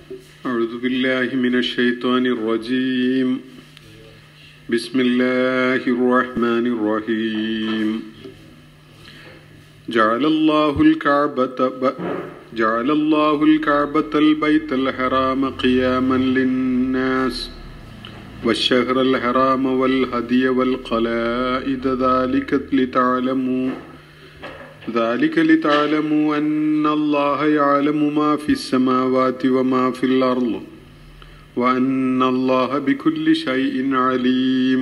أعوذ بالله من الشيطان الرجيم. بسم الله الرحمن الرحيم. جعل الله الكعبة البيت الحرام قياما للناس والشهر الحرام والهدي والقلائد ذلك لتعلموا أن الله يعلم ما في السماوات وما في الأرض وأن الله بكل شيء عليم.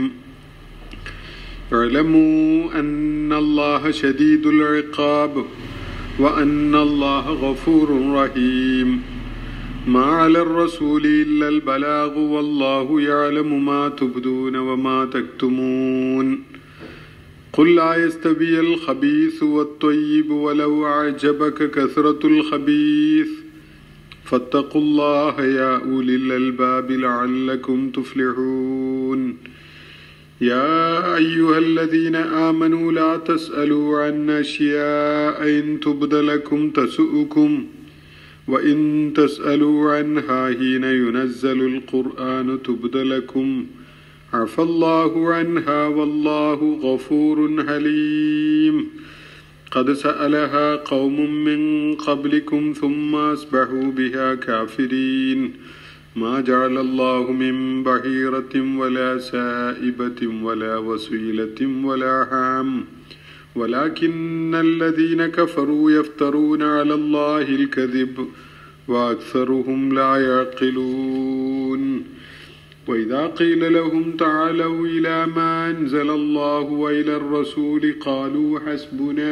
اعلموا أن الله شديد العقاب وأن الله غفور رحيم. ما على الرسول إلا البلاغ والله يعلم ما تبدون وما تكتمون. قل لا يستوي الخبيث والطيب ولو أعجبك كثرة الخبيث فاتقوا الله يا أولي الألباب لعلكم تفلحون. يا أيها الذين آمنوا لا تسألوا عن أشياء إن تبد لكم تسؤكم وإن تسألوا عنها حين ينزل القرآن تبد لكم عفى الله عنها والله غفور حليم. قد سألها قوم من قبلكم ثم أصبحوا بها كافرين. ما جعل الله من بحيرة ولا سائبة ولا وسيلة ولا حام ولكن الذين كفروا يفترون على الله الكذب وأكثرهم لا يعقلون. وإذا قيل لهم تعالوا إلى ما أنزل الله وإلى الرسول قالوا حسبنا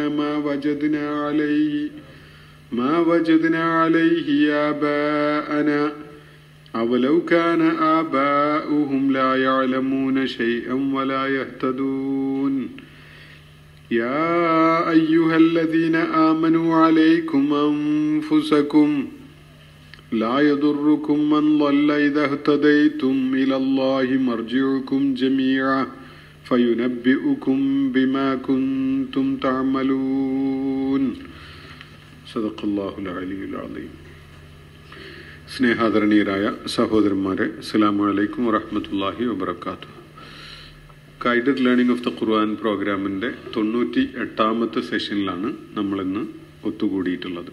ما وجدنا عليه آباءنا أولو كان آباؤهم لا يعلمون شيئا ولا يهتدون. يا أيها الذين آمنوا عليكم أنفسكم لا يضركم من ضل إذا اهتديتم إلى الله مرجعكم جميعا فينبئكم بما كنتم تعملون. صدق الله العلي العظيم. സ്നേഹാദരണീയരായ സഹോദരന്മാരെ, അസ്സലാമു അലൈക്കും വറഹ്മത്തുള്ളാഹി വബറകാതുഹു. Guided learning of the Quran പ്രോഗ്രാമിൻ്റെ 98ാമത്തെ സെഷനിലാണ് നമ്മളിന്ന് ഒത്തുകൂടിയിട്ടുള്ളത്.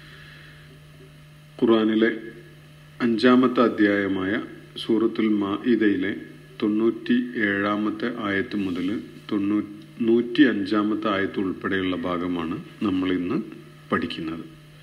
ഖുർആനിലെ 5ാമത്തെ അധ്യായമായ സൂറത്തുൽ മാഇദയിലെ 97ാമത്തെ ആയത്ത് മുതൽ 105ാമത്തെ ആയത്ത് ഉൾപ്പെടെയുള്ള ഭാഗമാണ് നമ്മൾ ഇന്ന് പഠിക്കുന്നത്.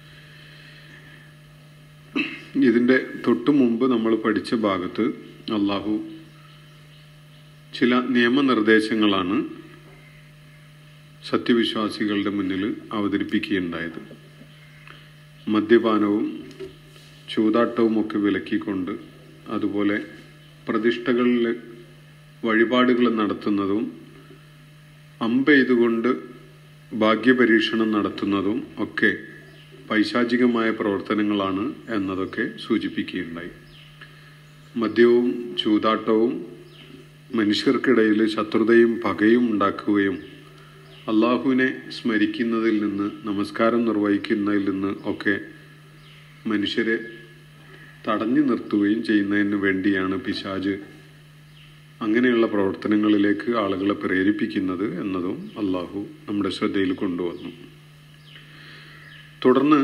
ഇതിൻ്റെ തൊട്ടു മുമ്പ് നമ്മൾ പഠിച്ച ഭാഗത്ത് അള്ളാഹു ചില നിയമനിർദ്ദേശങ്ങളാണ് സത്യവിശ്വാസികളുടെ മുന്നിൽ അവതരിപ്പിക്കുകയുണ്ടായത്. മദ്യപാനവും ചൂതാട്ടവും ഒക്കെ വിലക്കിക്കൊണ്ട്, അതുപോലെ പ്രതിഷ്ഠകളിൽ വഴിപാടുകൾ നടത്തുന്നതും അമ്പെയ്തുകൊണ്ട് ഭാഗ്യപരീക്ഷണം നടത്തുന്നതും ഒക്കെ പൈശാചികമായ പ്രവർത്തനങ്ങളാണ് എന്നതൊക്കെ സൂചിപ്പിക്കുകയുണ്ടായി. മദ്യവും ചൂതാട്ടവും മനുഷ്യർക്കിടയിൽ ശത്രുതയും പകയും ഉണ്ടാക്കുകയും അള്ളാഹുവിനെ സ്മരിക്കുന്നതിൽ നിന്ന്, നമസ്കാരം നിർവഹിക്കുന്നതിൽ നിന്ന് ഒക്കെ മനുഷ്യരെ തടഞ്ഞു നിർത്തുകയും ചെയ്യുന്നതിന് വേണ്ടിയാണ് പിശാച് അങ്ങനെയുള്ള പ്രവർത്തനങ്ങളിലേക്ക് ആളുകളെ പ്രേരിപ്പിക്കുന്നത് എന്നതും അള്ളാഹു നമ്മുടെ ശ്രദ്ധയിൽ കൊണ്ടുവന്നു. തുടർന്ന്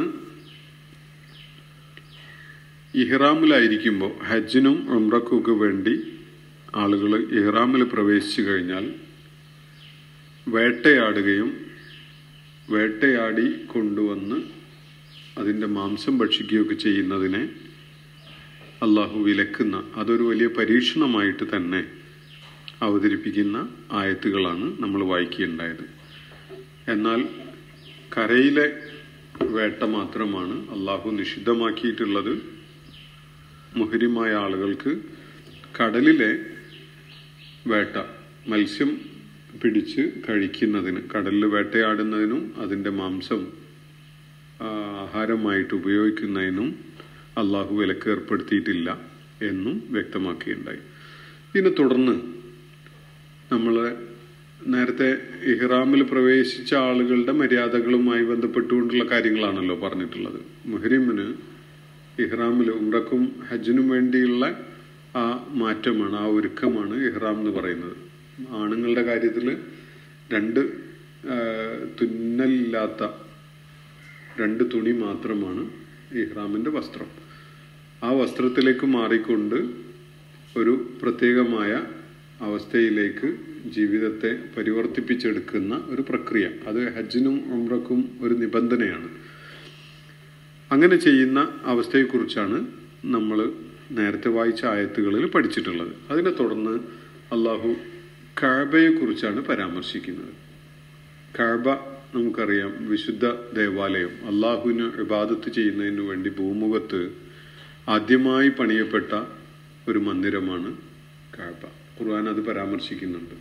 ഇഹ്റാമിലായിരിക്കുമ്പോൾ ഹജ്ജിനും ഉംറയ്ക്കൊക്കെ വേണ്ടി ആളുകൾ ഇഹ്റാമിൽ പ്രവേശിച്ചു കഴിഞ്ഞാൽ വേട്ടയാടുകയും വേട്ടയാടി കൊണ്ടുവന്ന് അതിൻ്റെ മാംസം ഭക്ഷിക്കുകയൊക്കെ ചെയ്യുന്നതിനെ അള്ളാഹു വിലക്കുന്ന, അതൊരു വലിയ പരീക്ഷണമായിട്ട് തന്നെ അവതരിപ്പിക്കുന്ന ആയത്തുകളാണ് നമ്മൾ വായിക്കുകയുണ്ടായത്. എന്നാൽ കരയിലെ വേട്ട മാത്രമാണ് അള്ളാഹു നിഷിദ്ധമാക്കിയിട്ടുള്ളത്. മുഹരിമായ ആളുകൾക്ക് കടലിലെ വേട്ട, മത്സ്യം പിടിച്ച് കഴിക്കുന്നതിന്, കടലിൽ വേട്ടയാടുന്നതിനും അതിൻ്റെ മാംസം ആഹാരമായിട്ട് ഉപയോഗിക്കുന്നതിനും അള്ളാഹു വിലക്ക് ഏർപ്പെടുത്തിയിട്ടില്ല എന്നും വ്യക്തമാക്കുകയുണ്ടായി. ഇതിനെ തുടർന്ന് നമ്മൾ നേരത്തെ ഇഹ്റാമിൽ പ്രവേശിച്ച ആളുകളുടെ മര്യാദകളുമായി ബന്ധപ്പെട്ടുകൊണ്ടുള്ള കാര്യങ്ങളാണല്ലോ പറഞ്ഞിട്ടുള്ളത്. മുഹരിമിന് ഇഹ്റാമിൽ ഉംറക്കും ഹജ്ജിനും വേണ്ടിയുള്ള ആ മാറ്റമാണ്, ആ ഒരുക്കമാണ് ഇഹ്റാം എന്ന് പറയുന്നത്. ആണുങ്ങളുടെ കാര്യത്തിൽ 2 തുന്നലില്ലാത്ത 2 തുണി മാത്രമാണ് ഇഹ്റാമിൻ്റെ വസ്ത്രം. ആ വസ്ത്രത്തിലേക്ക് മാറിക്കൊണ്ട് ഒരു പ്രത്യേകമായ അവസ്ഥയിലേക്ക് ജീവിതത്തെ പരിവർത്തിപ്പിച്ചെടുക്കുന്ന ഒരു പ്രക്രിയ, അത് ഹജ്ജിനും ഉംറക്കും ഒരു നിബന്ധനയാണ്. അങ്ങനെ ചെയ്യുന്ന അവസ്ഥയെക്കുറിച്ചാണ് നമ്മൾ നേരത്തെ വായിച്ച ആയത്തുകളിൽ പഠിച്ചിട്ടുള്ളത്. അതിനെ തുടർന്ന് അള്ളാഹു കഅബയെക്കുറിച്ചാണ് പരാമർശിക്കുന്നത്. കഅബ നമുക്കറിയാം, വിശുദ്ധ ദേവാലയം, അള്ളാഹുവിന് ഇബാദത്ത് ചെയ്യുന്നതിന് വേണ്ടി ഭൂമുഖത്ത് ആദ്യമായി പണിയപ്പെട്ട ഒരു മന്ദിരമാണ് കഅബ. ഖുർആൻ അത് പരാമർശിക്കുന്നുണ്ട്.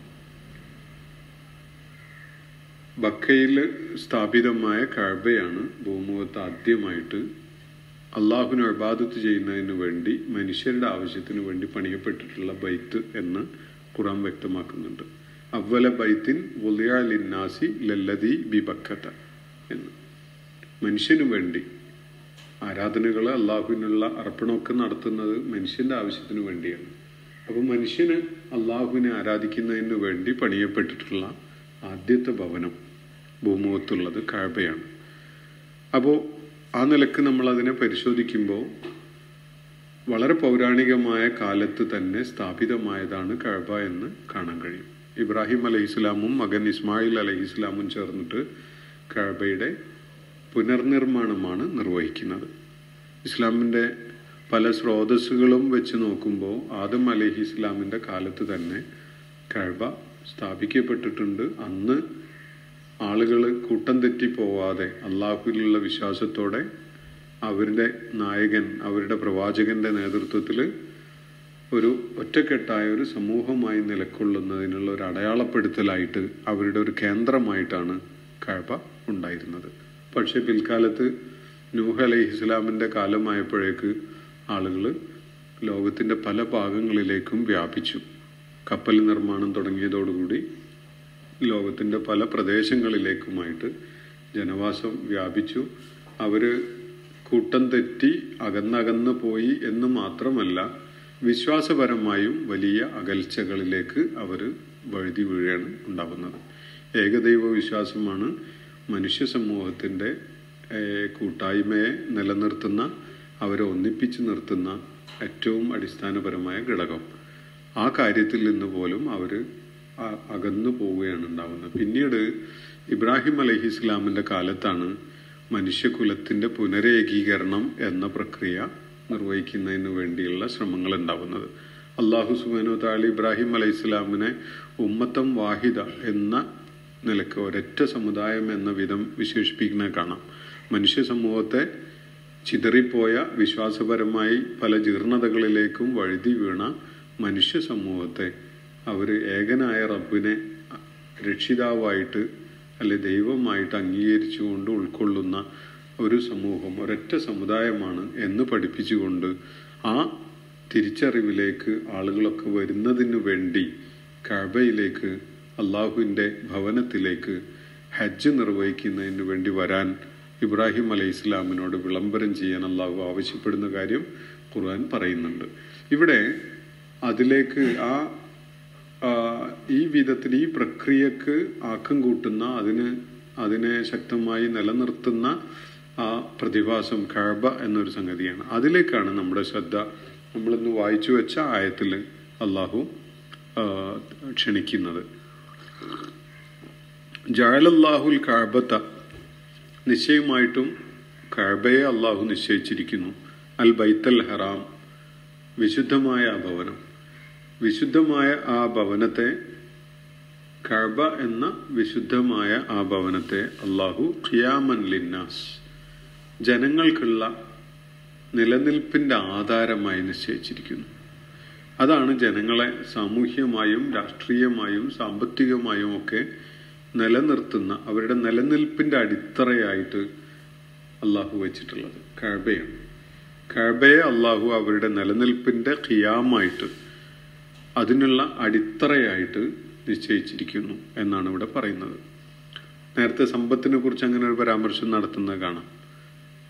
ബക്കയിൽ സ്ഥാപിതമായ കഅബയാണ് ഭൂമുഖത്ത് ആദ്യമായിട്ട് അള്ളാഹുവിന് ഇബാദത്ത് ചെയ്യുന്നതിന് വേണ്ടി മനുഷ്യരുടെ ആവശ്യത്തിന് വേണ്ടി പണിയപ്പെട്ടിട്ടുള്ള ബൈത്ത് എന്ന് ഖുർആൻ വ്യക്തമാക്കുന്നുണ്ട്. അവ്വല ബൈത്തിൻ വുളിഅ ലിന്നാസി ലല്ലദീ ബിബക്കത എന്ന്. മനുഷ്യന് വേണ്ടി ആരാധനകൾ, അള്ളാഹുവിനുള്ള അർപ്പണമൊക്കെ നടത്തുന്നത് മനുഷ്യന്റെ ആവശ്യത്തിന് വേണ്ടിയാണ്. അപ്പോൾ മനുഷ്യന് അള്ളാഹുവിനെ ആരാധിക്കുന്നതിന് വേണ്ടി പണിയപ്പെട്ടിട്ടുള്ള ആദ്യത്തെ ഭവനം ഭൂമുഖത്തുള്ളത് കഅബയാണ്. അപ്പോൾ ആ നിലക്ക് നമ്മൾ അതിനെ പരിശോധിക്കുമ്പോൾ വളരെ പൗരാണികമായ കാലത്ത് തന്നെ സ്ഥാപിതമായതാണ് കഅബ എന്ന് കാണാൻ കഴിയും. ഇബ്രാഹിം അലൈഹിസ്ലാമും മകൻ ഇസ്മായിൽ അലൈഹിസ്ലാമും ചേർന്നിട്ട് കഅബയുടെ പുനർനിർമ്മാണമാണ് നിർവഹിക്കുന്നത്. ഇസ്ലാമിൻ്റെ പല സ്രോതസ്സുകളും വെച്ച് നോക്കുമ്പോൾ ആദം അലൈഹിസ്ലാമിൻ്റെ കാലത്ത് തന്നെ കഅബ സ്ഥാപിക്കപ്പെട്ടിട്ടുണ്ട്. അന്ന് ആളുകൾ കൂട്ടം തെറ്റി പോവാതെ അള്ളാഹുവിലുള്ള വിശ്വാസത്തോടെ അവരുടെ നായകൻ, അവരുടെ പ്രവാചകന്റെ നേതൃത്വത്തിൽ ഒരു ഒറ്റക്കെട്ടായ ഒരു സമൂഹമായി നിലകൊള്ളുന്നതിനുള്ള ഒരു അടയാളപ്പെടുത്തലായിട്ട് അവരുടെ ഒരു കേന്ദ്രമായിട്ടാണ് കഅബ ഉണ്ടായിരുന്നത്. പക്ഷേ പിൽക്കാലത്ത് നൂഹ് അലൈഹിസ്ലാമിൻ്റെ കാലമായപ്പോഴേക്ക് ആളുകൾ ലോകത്തിൻ്റെ പല ഭാഗങ്ങളിലേക്കും വ്യാപിച്ചു. കപ്പൽ നിർമ്മാണം തുടങ്ങിയതോടുകൂടി ലോകത്തിൻ്റെ പല പ്രദേശങ്ങളിലേക്കുമായിട്ട് ജനവാസം വ്യാപിച്ചു. അവർ കൂട്ടം തെറ്റി അകന്നകന്ന് പോയി എന്ന് മാത്രമല്ല, വിശ്വാസപരമായും വലിയ അകൽച്ചകളിലേക്ക് അവർ വഴുതി വീഴാണ് ഉണ്ടാകുന്നത്. ഏകദൈവ വിശ്വാസമാണ് മനുഷ്യ സമൂഹത്തിൻ്റെ കൂട്ടായ്മയെ നിലനിർത്തുന്ന, അവരെ ഒന്നിപ്പിച്ച് നിർത്തുന്ന ഏറ്റവും അടിസ്ഥാനപരമായ ഘടകം. ആ കാര്യത്തിൽ നിന്ന് പോലും അവർ അകന്നു പോവുകയാണ് ഉണ്ടാവുന്നത്. പിന്നീട് ഇബ്രാഹിം അലൈഹിസ്ലാമിൻ്റെ കാലത്താണ് മനുഷ്യകുലത്തിൻ്റെ പുനരേകീകരണം എന്ന പ്രക്രിയ നിർവഹിക്കുന്നതിന് വേണ്ടിയുള്ള ശ്രമങ്ങൾ ഉണ്ടാവുന്നത്. അള്ളാഹു സുബ്ഹാനഹു വ തആല ഇബ്രാഹിം അലൈഹിസ്ലാമിനെ ഉമ്മത്തം വാഹിദ എന്ന നിലക്ക്, ഒരൊറ്റ സമുദായം എന്ന വിധം വിശേഷിപ്പിക്കുന്നത് കാണാം. മനുഷ്യ സമൂഹത്തെ ചിതറിപ്പോയ, വിശ്വാസപരമായി പല ജീർണതകളിലേക്കും വഴുതി വീണ മനുഷ്യ സമൂഹത്തെ അവർ ഏകനായ റബ്ബിനെ രക്ഷിതാവായിട്ട് അല്ലെ ദൈവമായിട്ട് അംഗീകരിച്ചുകൊണ്ട് ഉൾക്കൊള്ളുന്ന ഒരു സമൂഹം, ഒരൊറ്റ സമുദായമാണ് എന്ന് പഠിപ്പിച്ചുകൊണ്ട് ആ തിരിച്ചറിവിലേക്ക് ആളുകളൊക്കെ വരുന്നതിന് വേണ്ടി കഅബയിലേക്ക്, അള്ളാഹുവിൻ്റെ ഭവനത്തിലേക്ക് ഹജ്ജ് നിർവഹിക്കുന്നതിന് വേണ്ടി വരാൻ ഇബ്രാഹിം അലൈഹിസ്ലാമിനോട് വിളംബരം ചെയ്യാൻ അള്ളാഹു ആവശ്യപ്പെടുന്ന കാര്യം ഖുർആൻ പറയുന്നുണ്ട്. ഇവിടെ അതിലേക്ക് ഈ വിധത്തിൽ ഈ പ്രക്രിയക്ക് ആക്കം കൂട്ടുന്ന, അതിനെ ശക്തമായി നിലനിർത്തുന്ന ആ പ്രതിഭാസം കഅബ എന്നൊരു സംഗതിയാണ്. അതിലേക്കാണ് നമ്മുടെ ശ്രദ്ധ നമ്മളിന്ന് വായിച്ചു വെച്ച ആയത്തിൽ അള്ളാഹു ക്ഷണിക്കുന്നത്. ജഅലല്ലാഹുൽ കഅബത, നിശ്ചയമായിട്ടും കഅബയെ അള്ളാഹു നിശ്ചയിച്ചിരിക്കുന്നു. അൽ ബൈത്തൽ ഹറാം, വിശുദ്ധമായ ആ ഭവനം. വിശുദ്ധമായ ആ ഭവനത്തെ, കഅബ എന്ന വിശുദ്ധമായ ആ ഭവനത്തെ അള്ളാഹു ഖിയാമൻ ലിന്നാസ്, ജനങ്ങൾക്കുള്ള നിലനിൽപ്പിൻ്റെ ആധാരമായി നിശ്ചയിച്ചിരിക്കുന്നു. അതാണ് ജനങ്ങളെ സാമൂഹ്യമായും രാഷ്ട്രീയമായും സാമ്പത്തികമായും ഒക്കെ നിലനിർത്തുന്ന, അവരുടെ നിലനിൽപ്പിൻ്റെ അടിത്തറയായിട്ട് അള്ളാഹു വെച്ചിട്ടുള്ളത് കഅബയാണ്. കഅബയെ അള്ളാഹു അവരുടെ നിലനിൽപ്പിൻ്റെ ഖിയാമായിട്ട്, അതിനുള്ള അടിത്തറയായിട്ട് നിശ്ചയിച്ചിരിക്കുന്നു എന്നാണ് ഇവിടെ പറയുന്നത്. നേരത്തെ സമ്പത്തിനെ കുറിച്ച് അങ്ങനെ ഒരു പരാമർശം നടത്തുന്നത് കാണാം.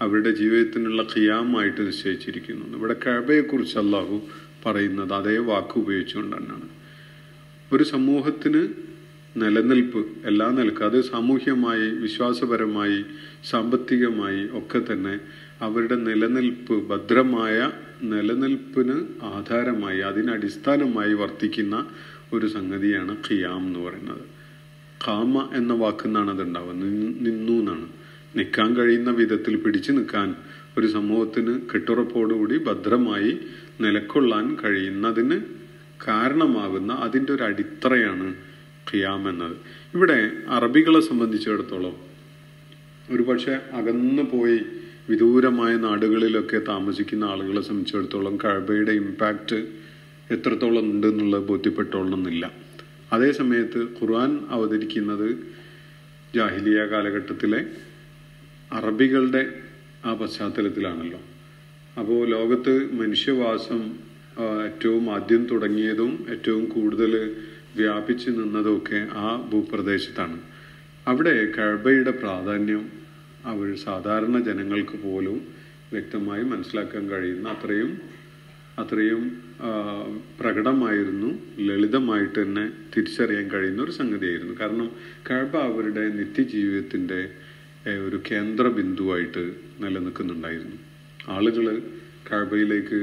അവരുടെ ജീവിതത്തിനുള്ള ഖിയാമായിട്ട് നിശ്ചയിച്ചിരിക്കുന്നു. ഇവിടെ കഅബയെക്കുറിച്ച് അള്ളാഹു പറയുന്നത് അതേ വാക്ക് ഉപയോഗിച്ചുകൊണ്ട് തന്നെയാണ്. ഒരു സമൂഹത്തിന് നിലനിൽപ്പ് എല്ലാ നിലക്കും, അത് സാമൂഹ്യമായി, വിശ്വാസപരമായി, സാമ്പത്തികമായി ഒക്കെ തന്നെ അവരുടെ നിലനിൽപ്പ്, ഭദ്രമായ നിലനിൽപ്പിന് ആധാരമായി, അതിനടിസ്ഥാനമായി വർത്തിക്കുന്ന ഒരു സംഗതിയാണ് ഖിയാം എന്ന് പറയുന്നത്. ഖാമ എന്ന വാക്കുന്നാണ് അതുണ്ടാവുന്നത്, നിന്നു എന്നാണ്. നിൽക്കാൻ കഴിയുന്ന വിധത്തിൽ പിടിച്ചു നിൽക്കാൻ ഒരു സമൂഹത്തിന് കെട്ടുറപ്പോടുകൂടി ഭദ്രമായി നിലക്കൊള്ളാൻ കഴിയുന്നതിന് കാരണമാകുന്ന അതിൻ്റെ ഒരു അടിത്തറയാണ് ഖിയാം എന്നത്. ഇവിടെ അറബികളെ സംബന്ധിച്ചിടത്തോളം ഒരു പക്ഷെ അകന്നു പോയി വിദൂരമായ നാടുകളിലൊക്കെ താമസിക്കുന്ന ആളുകളെ സംബന്ധിച്ചിടത്തോളം കഅബയുടെ ഇമ്പാക്റ്റ് എത്രത്തോളം ഉണ്ട് എന്നുള്ളത് ബോധ്യപ്പെട്ടോളണമെന്നില്ല. അതേ സമയത്ത് ഖുർആൻ അവതരിക്കുന്നത് ജാഹിലിയ കാലഘട്ടത്തിലെ അറബികളുടെ ആ പശ്ചാത്തലത്തിലാണല്ലോ. അപ്പോൾ ലോകത്ത് മനുഷ്യവാസം ഏറ്റവും ആദ്യം തുടങ്ങിയതും ഏറ്റവും കൂടുതൽ വ്യാപിച്ചു നിന്നതുമൊക്കെ ആ ഭൂപ്രദേശത്താണ്. അവിടെ കഅബയുടെ പ്രാധാന്യം അവർ സാധാരണ ജനങ്ങൾക്ക് പോലും വ്യക്തമായി മനസ്സിലാക്കാൻ കഴിയുന്ന അത്രയും പ്രകടമായിരുന്നു, ലളിതമായിട്ട് തന്നെ തിരിച്ചറിയാൻ കഴിയുന്ന ഒരു സംഗതിയായിരുന്നു. കാരണം കഅബ അവരുടെ നിത്യജീവിതത്തിൻ്റെ ഒരു കേന്ദ്ര ബിന്ദുവായിട്ട് നിലനിൽക്കുന്നുണ്ടായിരുന്നു. ആളുകൾ കഅബയിലേക്ക്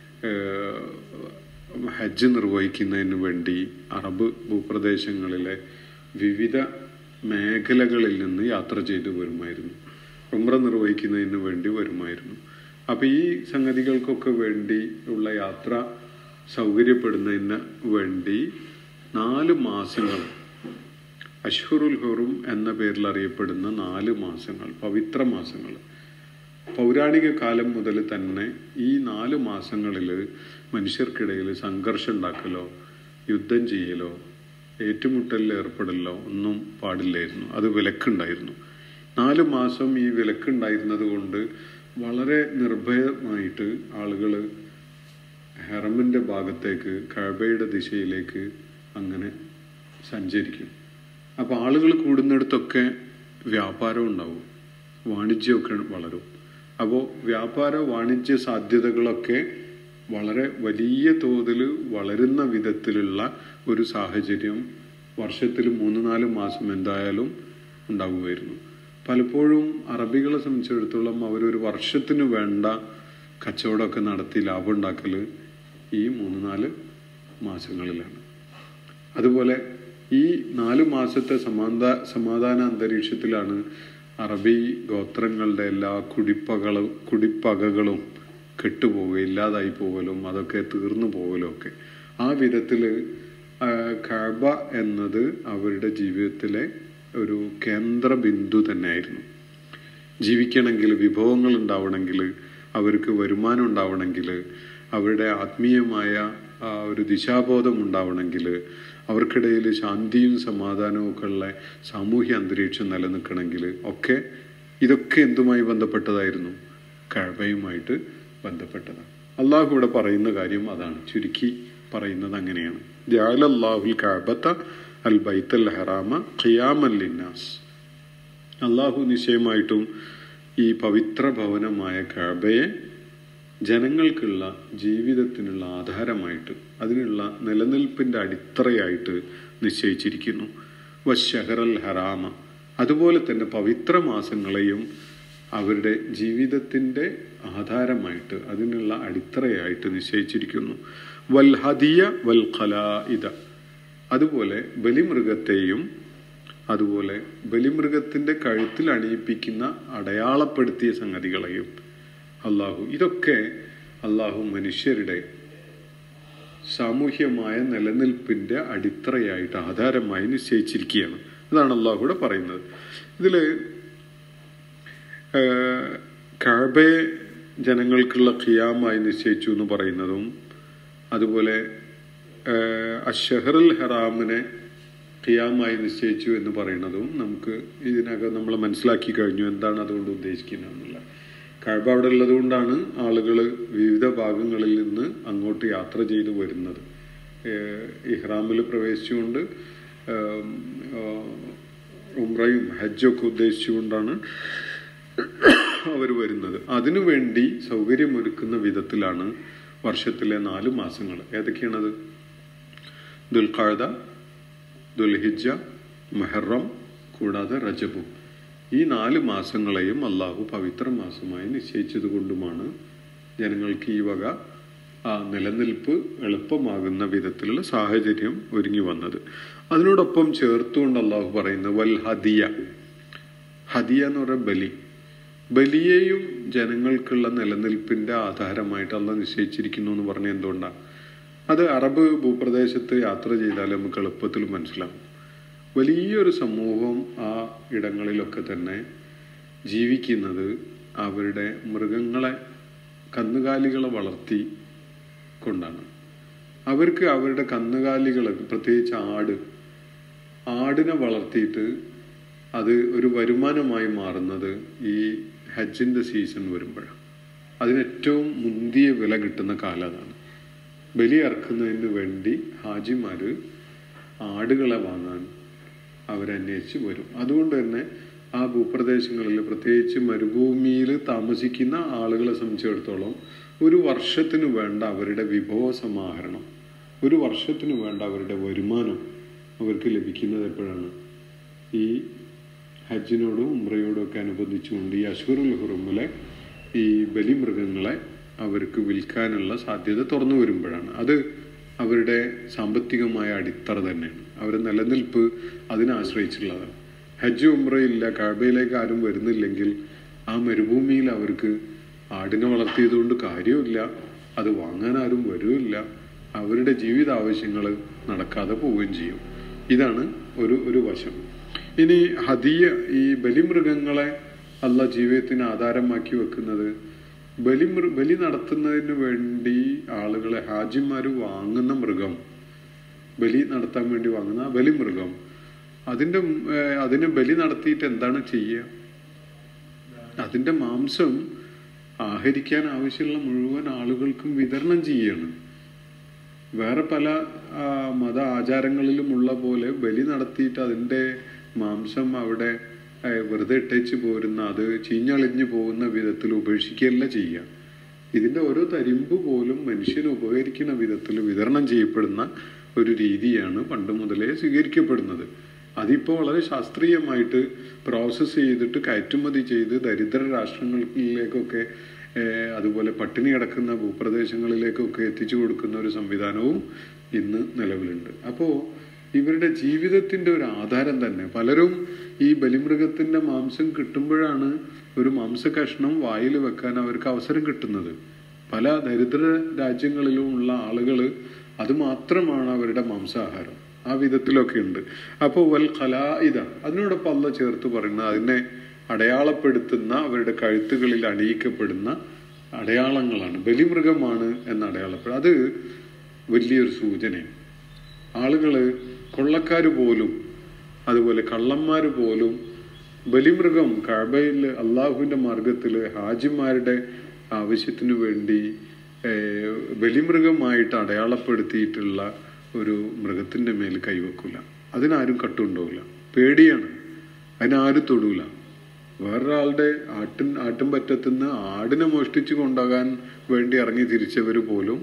ഹജ്ജ് നിർവഹിക്കുന്നതിന് വേണ്ടി അറബ് ഭൂപ്രദേശങ്ങളിലെ വിവിധ മേഖലകളിൽ നിന്ന് യാത്ര ചെയ്തു വരുമായിരുന്നു. ഉംറ നിർവഹിക്കുന്നതിന് വേണ്ടി വരുമായിരുന്നു. അപ്പം ഈ സംഗതികൾക്കൊക്കെ വേണ്ടി ഉള്ള യാത്ര സൗകര്യപ്പെടുന്നതിന് വേണ്ടി 4 മാസങ്ങൾ, അഷ്ഹുറുൽ ഹുറും എന്ന പേരിൽ അറിയപ്പെടുന്ന 4 മാസങ്ങൾ, പവിത്ര മാസങ്ങൾ, പൗരാണിക കാലം മുതൽ തന്നെ ഈ 4 മാസങ്ങളിൽ മനുഷ്യർക്കിടയിൽ സംഘർഷം ഉണ്ടാക്കലോ യുദ്ധം ചെയ്യലോ ഏറ്റുമുട്ടലിൽ ഏർപ്പെടലോ ഒന്നും പാടില്ലായിരുന്നു. അത് വിലക്കുണ്ടായിരുന്നു. 4 മാസം ഈ വിലക്കുണ്ടായിരുന്നത് കൊണ്ട് വളരെ നിർഭയമായിട്ട് ആളുകൾ ഹറമിൻ്റെ ഭാഗത്തേക്ക്, കഅബയുടെ ദിശയിലേക്ക് അങ്ങനെ സഞ്ചരിക്കും. അപ്പോൾ ആളുകൾ കൂടുന്നിടത്തൊക്കെ വ്യാപാരം ഉണ്ടാവും, വാണിജ്യമൊക്കെ വളരും. അപ്പോൾ വ്യാപാര വാണിജ്യ സാധ്യതകളൊക്കെ വളരെ വലിയ തോതിൽ വളരുന്ന വിധത്തിലുള്ള ഒരു സാഹചര്യം വർഷത്തിൽ 3-4 മാസം എന്തായാലും ഉണ്ടാവുമായിരുന്നു. പലപ്പോഴും അറബികളെ സംബന്ധിച്ചിടത്തോളം അവരൊരു വർഷത്തിന് വേണ്ട കച്ചവടമൊക്കെ നടത്തി ലാഭം ഉണ്ടാക്കൽ ഈ 3-4 മാസങ്ങളിലാണ്. അതുപോലെ ഈ 4 മാസത്തെ സമാധാന അന്തരീക്ഷത്തിലാണ് അറബി ഗോത്രങ്ങളുടെ എല്ലാ കുടിപ്പകകളും കെട്ടുപോവുക, ഇല്ലാതായി പോകലും അതൊക്കെ തീർന്നു പോകലും ഒക്കെ. ആ വിധത്തിൽ കഅബ എന്നത് അവരുടെ ജീവിതത്തിലെ ഒരു കേന്ദ്ര ബിന്ദു തന്നെയായിരുന്നു. ജീവിക്കണമെങ്കിൽ, വിഭവങ്ങൾ ഉണ്ടാവണമെങ്കിൽ, അവർക്ക് വരുമാനം ഉണ്ടാവണമെങ്കിൽ, അവരുടെ ആത്മീയമായ ഒരു ദിശാബോധം ഉണ്ടാവണമെങ്കിൽ, അവർക്കിടയിൽ ശാന്തിയും സമാധാനവും ഒക്കെ ഉള്ള സാമൂഹ്യ അന്തരീക്ഷം നിലനിൽക്കണമെങ്കിൽ ഒക്കെ ഇതൊക്കെ എന്തുമായി ബന്ധപ്പെട്ടതായിരുന്നു? കഅബയുമായിട്ട് ബന്ധപ്പെട്ടതാണ്. അള്ളാഹു ഇവിടെ പറയുന്ന കാര്യം അതാണ്. ചുരുക്കി പറയുന്നത് അങ്ങനെയാണ്. ജഅലല്ലാഹുൽ കഅബത അൽ ബൈത്തൽ ഹറാമ ഖിയാമൻ ലിന്നാസ്. അള്ളാഹു നിശ്ചയമായിട്ടും ഈ പവിത്ര ഭവനമായ കഅബയെ ജനങ്ങൾക്കുള്ള ജീവിതത്തിനുള്ള ആധാരമായിട്ട്, അതിനുള്ള നിലനിൽപ്പിൻ്റെ അടിത്തറയായിട്ട് നിശ്ചയിച്ചിരിക്കുന്നു. വശഹറൽ ഹറാമ, അതുപോലെ തന്നെ പവിത്ര മാസങ്ങളെയും അവരുടെ ജീവിതത്തിൻ്റെ ആധാരമായിട്ട്, അതിനുള്ള അടിത്തറയായിട്ട് നിശ്ചയിച്ചിരിക്കുന്നു. വൽ ഹദിയ വൽ ഖലാഇദ, അതുപോലെ ബലിമൃഗത്തെയും, അതുപോലെ ബലിമൃഗത്തിൻ്റെ കഴുത്തിൽ അണിയിപ്പിക്കുന്ന അടയാളപ്പെടുത്തിയ സംഗതികളെയും ഇതൊക്കെ അള്ളാഹു മനുഷ്യരുടെ സാമൂഹ്യമായ നിലനിൽപ്പിൻ്റെ അടിത്തറയായിട്ട്, ആധാരമായി നിശ്ചയിച്ചിരിക്കുകയാണ്. അതാണ് അള്ളാഹു ഇവിടെ പറയുന്നത്. ഇതിൽ കഅബയെ ജനങ്ങൾക്കുള്ള ഖിയാമായി നിശ്ചയിച്ചു എന്ന് പറയുന്നതും, അതുപോലെ അഷ്ഹറുൽ ഹറാമിനെ ഖിയാമായി നിശ്ചയിച്ചു എന്ന് പറയുന്നതും നമുക്ക് ഇതിനകം നമ്മൾ മനസ്സിലാക്കി കഴിഞ്ഞു എന്താണ് അതുകൊണ്ട് ഉദ്ദേശിക്കുന്നതെന്നുള്ള. കഅബ അവിടെ ഉള്ളത് കൊണ്ടാണ് ആളുകൾ വിവിധ ഭാഗങ്ങളിൽ നിന്ന് അങ്ങോട്ട് യാത്ര ചെയ്തു വരുന്നത്. ഇഹ്റാമിൽ പ്രവേശിച്ചുകൊണ്ട് ഉംറയും ഹജ്ജൊക്കെ ഉദ്ദേശിച്ചുകൊണ്ടാണ് അവർ വരുന്നത്. അതിനുവേണ്ടി സൗകര്യമൊരുക്കുന്ന വിധത്തിലാണ് വർഷത്തിലെ 4 മാസങ്ങൾ. ഏതൊക്കെയാണത്? ദുൽഖഅദ, ദുൽഹിജ്ജ, മുഹറം, കൂടാതെ റജബും. ഈ 4 മാസങ്ങളെയും അള്ളാഹു പവിത്ര മാസമായി നിശ്ചയിച്ചത് കൊണ്ടുമാണ് ജനങ്ങൾക്ക് ഈ വക നിലനിൽപ്പ് എളുപ്പമാകുന്ന വിധത്തിലുള്ള സാഹചര്യം ഒരുങ്ങി വന്നത്. അതിനോടൊപ്പം ചേർത്തുകൊണ്ട് അള്ളാഹു പറയുന്നത് വൽ ഹദിയ. ഹദിയ എന്ന് പറയുന്ന ബലിയെയും ജനങ്ങൾക്കുള്ള നിലനിൽപ്പിന്റെ ആധാരമായിട്ട് അള്ളാഹ് നിശ്ചയിച്ചിരിക്കുന്നു എന്ന് പറഞ്ഞ എന്തുകൊണ്ടാണ്? അത് അറബ് ഭൂപ്രദേശത്ത് യാത്ര ചെയ്താൽ നമുക്ക് എളുപ്പത്തിൽ മനസ്സിലാവും. വലിയൊരു സമൂഹം ആ ഇടങ്ങളിലൊക്കെ തന്നെ ജീവിക്കുന്നത് അവരുടെ മൃഗങ്ങളെ, കന്നുകാലികളെ വളർത്തി കൊണ്ടാണ്. അവർക്ക് അവരുടെ കന്നുകാലികളെ, പ്രത്യേകിച്ച് ആടിനെ വളർത്തിയിട്ട് അത് ഒരു വരുമാനമായി മാറുന്നത് ഈ ഹജ്ജിന്റെ സീസൺ വരുമ്പോഴാണ്. അതിനേറ്റവും മുന്തിയ വില കിട്ടുന്ന കാലം അതാണ്. ബലി അറക്കുന്നതിന് വേണ്ടി ഹാജിമാര് ആടുകളെ വാങ്ങാൻ അവരന്വേഷിച്ച് വരും. അതുകൊണ്ട് തന്നെ ആ ഭൂപ്രദേശങ്ങളിൽ, പ്രത്യേകിച്ച് മരുഭൂമിയിൽ താമസിക്കുന്ന ആളുകളെ സംബന്ധിച്ചിടത്തോളം ഒരു വർഷത്തിന് വേണ്ട അവരുടെ വിഭവ സമാഹരണം, ഒരു വർഷത്തിന് വേണ്ട അവരുടെ വരുമാനം അവർക്ക് ലഭിക്കുന്നത് എപ്പോഴാണ്? ഈ ഹജ്ജിനോടും ഉംറയോടും ഒക്കെ അനുബന്ധിച്ചുകൊണ്ട് ഈ അശ്ഹുറുൽ ഹുറമിലെ ഈ ബലിമൃഗങ്ങളെ അവർക്ക് വിൽക്കാനുള്ള സാധ്യത തുറന്നു വരുമ്പോഴാണ്. അത് അവരുടെ സാമ്പത്തികമായ അടിത്തറ തന്നെയാണ്. അവരുടെ നിലനിൽപ്പ് അതിനെ ആശ്രയിച്ചുള്ളതാണ്. ഹജ്ജ് ഉംറയില്ല, കഅബയിലേക്ക് ആരും വരുന്നില്ലെങ്കിൽ ആ മരുഭൂമിയിൽ അവർക്ക് ആടിനെ വളർത്തിയതുകൊണ്ട് കാര്യമില്ല, അത് വാങ്ങാൻ ആരും വരില്ല, അവരുടെ ജീവിത ആവശ്യങ്ങൾ നടക്കാതെ പോവുകയും ചെയ്യും. ഇതാണ് ഒരു വശം. ഇനി ഹദിയ, ഈ ബലിമൃഗങ്ങളെ അള്ളാഹ് ജീവിതത്തിന് ആധാരമാക്കി വെക്കുന്നത്, ബലി നടത്തുന്നതിന് വേണ്ടി ആളുകളെ, ഹാജിമാര് വാങ്ങുന്ന മൃഗം, ബലി നടത്താൻ വേണ്ടി വാങ്ങുന്ന ബലിമൃഗം, അതിനെ ബലി നടത്തിയിട്ട് എന്താണ് ചെയ്യുക? അതിന്റെ മാംസം ആഹരിക്കാൻ ആവശ്യമുള്ള മുഴുവൻ ആളുകൾക്കും വിതരണം ചെയ്യാണ്. വേറെ പല മത ആചാരങ്ങളിലുമുള്ള പോലെ ബലി നടത്തിയിട്ട് അതിന്റെ മാംസം അവിടെ വെറുതെ ഇട്ടേച്ച് പോരുന്ന, അത് ചീഞ്ഞളിഞ്ഞു പോകുന്ന വിധത്തിൽ ഉപേക്ഷിക്കുകയല്ല ചെയ്യുക. ഇതിന്റെ ഓരോ തരിമ്പ് പോലും മനുഷ്യന് ഉപകരിക്കുന്ന വിധത്തിൽ വിതരണം ചെയ്യപ്പെടുന്ന ഒരു രീതിയാണ് പണ്ട് മുതലേ സ്വീകരിക്കപ്പെടുന്നത്. അതിപ്പോൾ വളരെ ശാസ്ത്രീയമായിട്ട് പ്രോസസ്സ് ചെയ്തിട്ട് കയറ്റുമതി ചെയ്ത് ദരിദ്ര രാഷ്ട്രങ്ങളിലേക്കൊക്കെ, അതുപോലെ പട്ടിണി കിടക്കുന്ന ഭൂപ്രദേശങ്ങളിലേക്കൊക്കെ എത്തിച്ചു കൊടുക്കുന്ന ഒരു സംവിധാനവും ഇന്ന് നിലവിലുണ്ട്. അപ്പോൾ ഇവരുടെ ജീവിതത്തിന്റെ ഒരു ആധാരം തന്നെ, പലരും ഈ ബലിമൃഗത്തിന്റെ മാംസം കിട്ടുമ്പോഴാണ് ഒരു മാംസകഷ്ണം വായിൽ വെക്കാൻ അവർക്ക് അവസരം കിട്ടുന്നത്. പല ദരിദ്ര രാജ്യങ്ങളിലും ഉള്ള ആളുകൾ അത് മാത്രമാണ് അവരുടെ മാംസാഹാരം. ആ വിധത്തിലൊക്കെ ഉണ്ട്. അപ്പോൾ വൽ ഖലാഇദ, അതിനോടൊപ്പം അള്ളാഹ് ചേർത്ത് പറയുന്നത് അതിനെ അടയാളപ്പെടുത്തുന്ന, അവരുടെ കഴുത്തുകളിൽ അണിയിക്കപ്പെടുന്ന അടയാളങ്ങളാണ്. ബലിമൃഗമാണ് എന്ന് അടയാളപ്പെടും. അത് വലിയൊരു സൂചനയാണ്. ആളുകള്, കൊള്ളക്കാര് പോലും, അതുപോലെ കള്ളന്മാര് പോലും ബലിമൃഗം കഅബയിൽ അള്ളാഹുവിന്റെ മാർഗത്തില് ഹാജിമാരുടെ ആവശ്യത്തിനു വേണ്ടി ബലിമൃഗമായിട്ട് അടയാളപ്പെടുത്തിയിട്ടുള്ള ഒരു മൃഗത്തിന്റെ മേൽ കൈവെക്കൂല. അതിനാരും കട്ടുണ്ടാവില്ല. പേടിയാണ്, അതിനാരും തൊടൂല. വേറൊരാളുടെ ആട്ടിൻപറ്റത്തുനിന്ന് ആടിനെ മോഷ്ടിച്ചു കൊണ്ടാകാൻ വേണ്ടി ഇറങ്ങി തിരിച്ചവര് പോലും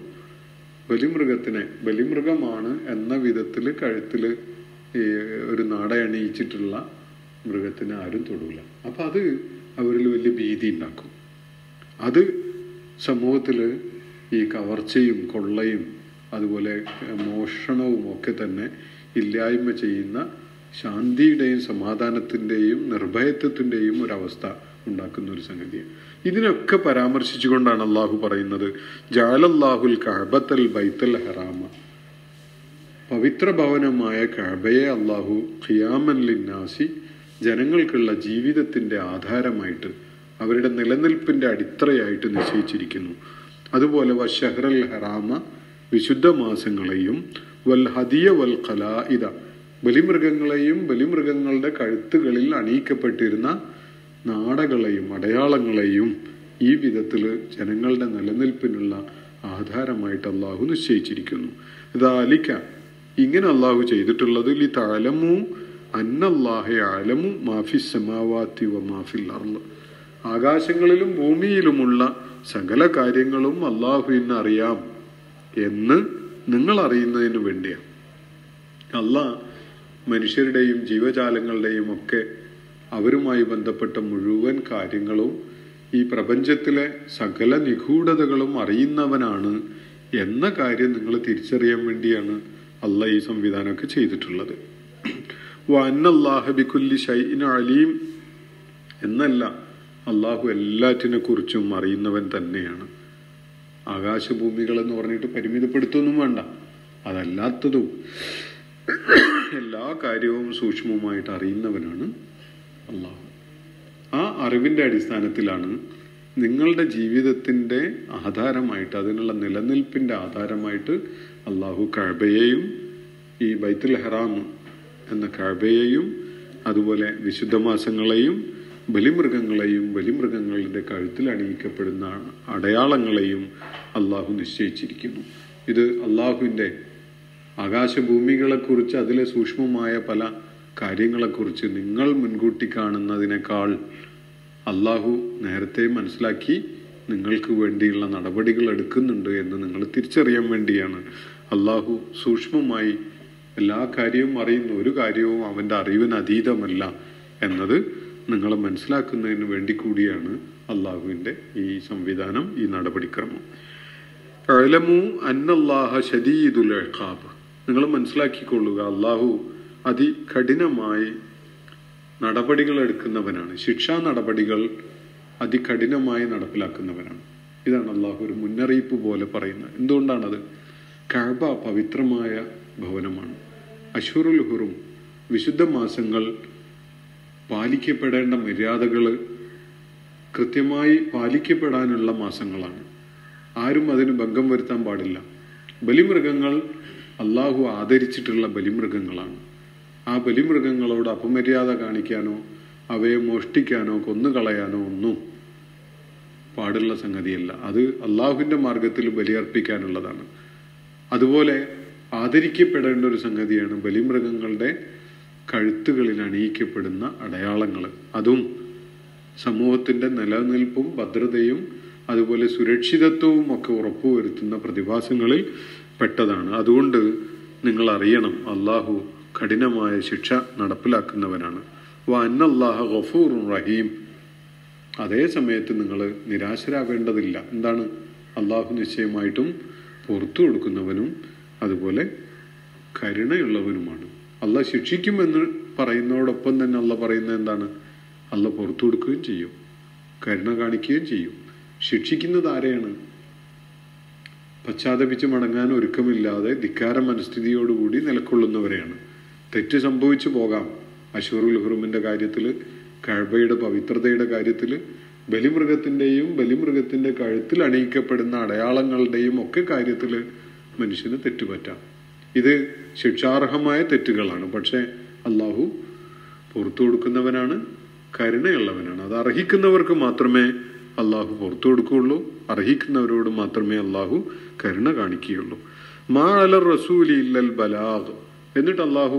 ബലിമൃഗമാണ് എന്ന വിധത്തില് കഴുത്തില് ഒരു നാടയണിയിച്ചിട്ടുള്ള മൃഗത്തിനെ ആരും തൊടൂല. അപ്പൊ അത് അവരിൽ വലിയ ഭീതി ഉണ്ടാക്കും. അത് സമൂഹത്തില് ഈ കവർച്ചയും കൊള്ളയും അതുപോലെ മോഷണവും ഒക്കെ തന്നെ ഇല്ലായ്മ ചെയ്യുന്ന, ശാന്തിയുടെയും സമാധാനത്തിന്റെയും നിർഭയത്വത്തിന്റെയും ഒരവസ്ഥ ഉണ്ടാക്കുന്ന ഒരു സംഗതിയാണ്. ഇതിനൊക്കെ പരാമർശിച്ചുകൊണ്ടാണ് അള്ളാഹു പറയുന്നത്, ജഅലല്ലാഹുൽ കഅബത്തൽ ബൈത്തൽ ഹറാമ, പവിത്ര ഭവനമായ കഅബയെ അള്ളാഹു ഖിയാമൻ ലിന്നാസി, ജനങ്ങൾക്കുള്ള ജീവിതത്തിന്റെ ആധാരമായിട്ട്, അവരുടെ നിലനിൽപ്പിന്റെ അടിത്തറയായിട്ട് നിശ്ചയിച്ചിരിക്കുന്നു. അതുപോലെ വശഹ്റൽ ഹറാമ, വിശുദ്ധ മാസങ്ങളെയും, വൽ ഹദിയ വൽ ഖലാഇദ, ബലിമൃഗങ്ങളെയും ബലിമൃഗങ്ങളുടെ കഴുത്തുകളിൽ അണിയിക്കപ്പെട്ടിരുന്ന നാടകളെയും അടയാളങ്ങളെയും ഈ വിധത്തില് ജനങ്ങളുടെ നിലനിൽപ്പിനുള്ള ആധാരമായിട്ട് അള്ളാഹു നിശ്ചയിച്ചിരിക്കുന്നു. ദാലിക, ഇങ്ങനെ അള്ളാഹു ചെയ്തിട്ടുള്ളത് ലി തഅലമു അന്നല്ലാഹ യഅലമു മാ ഫിസ് സമാവാതി വ മാ ഫിൽ അർള്, ആകാശങ്ങളിലും ഭൂമിയിലുമുള്ള സകല കാര്യങ്ങളും അള്ളാഹുവിന് അറിയാം എന്ന് നിങ്ങൾ അറിയുന്നതിന് വേണ്ടിയാണ്. അള്ളാഹ് മനുഷ്യരുടെയും ജീവജാലങ്ങളുടെയും ഒക്കെ അവരുമായി ബന്ധപ്പെട്ട മുഴുവൻ കാര്യങ്ങളും ഈ പ്രപഞ്ചത്തിലെ സകല നിഗൂഢതകളും അറിയുന്നവനാണ് എന്ന കാര്യം നിങ്ങൾ തിരിച്ചറിയാൻ വേണ്ടിയാണ് അള്ളാഹ് ഈ സംവിധാനമൊക്കെ ചെയ്തിട്ടുള്ളത്. വഅന്നല്ലാഹ ബികുല്ലി ശൈഇൻ അലീം എന്നല്ല, അള്ളാഹു എല്ലാറ്റിനെ കുറിച്ചും അറിയുന്നവൻ തന്നെയാണ്. ആകാശഭൂമികൾ എന്ന് പറഞ്ഞിട്ട് പരിമിതപ്പെടുത്തൊന്നും വേണ്ട, അതല്ലാത്തതും എല്ലാ കാര്യവും സൂക്ഷ്മമായിട്ട് അറിയുന്നവനാണ് അള്ളാഹു. ആ അറിവിന്റെ അടിസ്ഥാനത്തിലാണ് നിങ്ങളുടെ ജീവിതത്തിന്റെ ആധാരമായിട്ട്, അതിനുള്ള നിലനിൽപ്പിന്റെ ആധാരമായിട്ട് അള്ളാഹു കഅബയെയും ഈ ബൈത്തുൽ ഹറാം എന്ന കഅബയെയും അതുപോലെ വിശുദ്ധ മാസങ്ങളെയും ബലിമൃഗങ്ങളെയും ബലിമൃഗങ്ങളുടെ കഴുത്തിൽ അണിയിക്കപ്പെടുന്ന അടയാളങ്ങളെയും അള്ളാഹു നിശ്ചയിച്ചിരിക്കുന്നു. ഇത് അള്ളാഹുവിൻ്റെ ആകാശഭൂമികളെക്കുറിച്ച്, അതിലെ സൂക്ഷ്മമായ പല കാര്യങ്ങളെക്കുറിച്ച് നിങ്ങൾ മുൻകൂട്ടി കാണുന്നതിനേക്കാൾ അള്ളാഹു നേരത്തെ മനസ്സിലാക്കി നിങ്ങൾക്ക് വേണ്ടിയുള്ള നടപടികൾ എടുക്കുന്നുണ്ട് എന്ന് നിങ്ങൾ തിരിച്ചറിയാൻ വേണ്ടിയാണ്. അള്ളാഹു സൂക്ഷ്മമായി എല്ലാ കാര്യവും അറിയുന്ന, ഒരു കാര്യവും അവൻ്റെ അറിവിന് അതീതമല്ല എന്നത് നിങ്ങൾ മനസ്സിലാക്കുന്നതിന് വേണ്ടി കൂടിയാണ് അള്ളാഹുവിൻ്റെ ഈ സംവിധാനം, ഈ നടപടിക്രമം. അഅ്ലമു അന്നല്ലാഹ ശദീദുൽ ഇഖാബ്, നിങ്ങൾ മനസ്സിലാക്കിക്കൊള്ളുക, അള്ളാഹു അതികഠിനമായി നടപടികൾ എടുക്കുന്നവനാണ്, ശിക്ഷാ നടപടികൾ അതികഠിനമായി നടപ്പിലാക്കുന്നവനാണ്. ഇതാണ് അള്ളാഹു ഒരു മുന്നറിയിപ്പ് പോലെ പറയുന്നത്. എന്തുകൊണ്ടാണത്? കഅബ പവിത്രമായ ഭവനമാണ്. അശ്ഹുറുൽ ഹുറും, വിശുദ്ധ മാസങ്ങൾ, പാലിക്കപ്പെടേണ്ട മര്യാദകൾ കൃത്യമായി പാലിക്കപ്പെടാനുള്ള മാസങ്ങളാണ്. ആരും അതിന് ഭംഗം വരുത്താൻ പാടില്ല. ബലിമൃഗങ്ങൾ അള്ളാഹു ആദരിച്ചിട്ടുള്ള ബലിമൃഗങ്ങളാണ്. ആ ബലിമൃഗങ്ങളോട് അപമര്യാദ കാണിക്കാനോ അവയെ മോഷ്ടിക്കാനോ കൊന്നുകളയാനോ ഒന്നും പാടുള്ള സംഗതിയല്ല. അത് അള്ളാഹുവിൻ്റെ മാർഗത്തിൽ ബലിയർപ്പിക്കാനുള്ളതാണ്. അതുപോലെ ആദരിക്കപ്പെടേണ്ട ഒരു സംഗതിയാണ് ബലിമൃഗങ്ങളുടെ കഴുത്തുകളിൽ അണിയിക്കപ്പെടുന്ന അടയാളങ്ങൾ. അതും സമൂഹത്തിൻ്റെ നിലനിൽപ്പും ഭദ്രതയും അതുപോലെ സുരക്ഷിതത്വവും ഒക്കെ ഉറപ്പുവരുത്തുന്ന പ്രതിഭാസങ്ങളിൽ പെട്ടതാണ്. അതുകൊണ്ട് നിങ്ങൾ അറിയണം, അള്ളാഹു കഠിനമായ ശിക്ഷ നടപ്പിലാക്കുന്നവനാണ്. വഅന്നല്ലാഹ ഗഫൂറുർ റഹീം. അതേ സമയത്ത് നിങ്ങൾ നിരാശരാവേണ്ടതില്ല. എന്താണ്? അള്ളാഹു നിശ്ചയമായിട്ടും പുറത്തു കൊടുക്കുന്നവനും അതുപോലെ കരുണയുള്ളവനുമാണ്. അള്ളാഹ് ശിക്ഷിക്കുമെന്ന് പറയുന്നതോടൊപ്പം തന്നെ അള്ളാഹ് പറയുന്നത് എന്താണ്? അള്ളാഹ് പുറത്തു കൊടുക്കുകയും ചെയ്യും, കരുണ കാണിക്കുകയും ചെയ്യും. ശിക്ഷിക്കുന്നത് ആരെയാണ്? പശ്ചാത്തപിച്ച് മടങ്ങാൻ ഒരുക്കമില്ലാതെ ധിക്കാര മനസ്ഥിതിയോടുകൂടി നിലകൊള്ളുന്നവരെയാണ്. തെറ്റ് സംഭവിച്ചു പോകാം. അശ്ഹുറുൽ ഹുറുമിന്റെ കാര്യത്തിൽ, കഅബയുടെ പവിത്രതയുടെ കാര്യത്തിൽ, ബലിമൃഗത്തിന്റെയും ബലിമൃഗത്തിന്റെ കഴുത്തിൽ അണിയിക്കപ്പെടുന്ന അടയാളങ്ങളുടെയും ഒക്കെ കാര്യത്തിൽ മനുഷ്യന് തെറ്റുപറ്റാം. ഇത് ശിക്ഷാർഹമായ തെറ്റുകളാണ്. പക്ഷെ അള്ളാഹു പുറത്തു കൊടുക്കുന്നവനാണ്, കരുണയുള്ളവനാണ്. അത് അർഹിക്കുന്നവർക്ക് മാത്രമേ അള്ളാഹു പുറത്തു കൊടുക്കുകയുള്ളൂ. അർഹിക്കുന്നവരോട് മാത്രമേ അള്ളാഹു കരുണ കാണിക്കുകയുള്ളൂ. മാ അലർ റസൂലി ഇല്ലൽ ബലാഗ്. എന്നിട്ട് അള്ളാഹു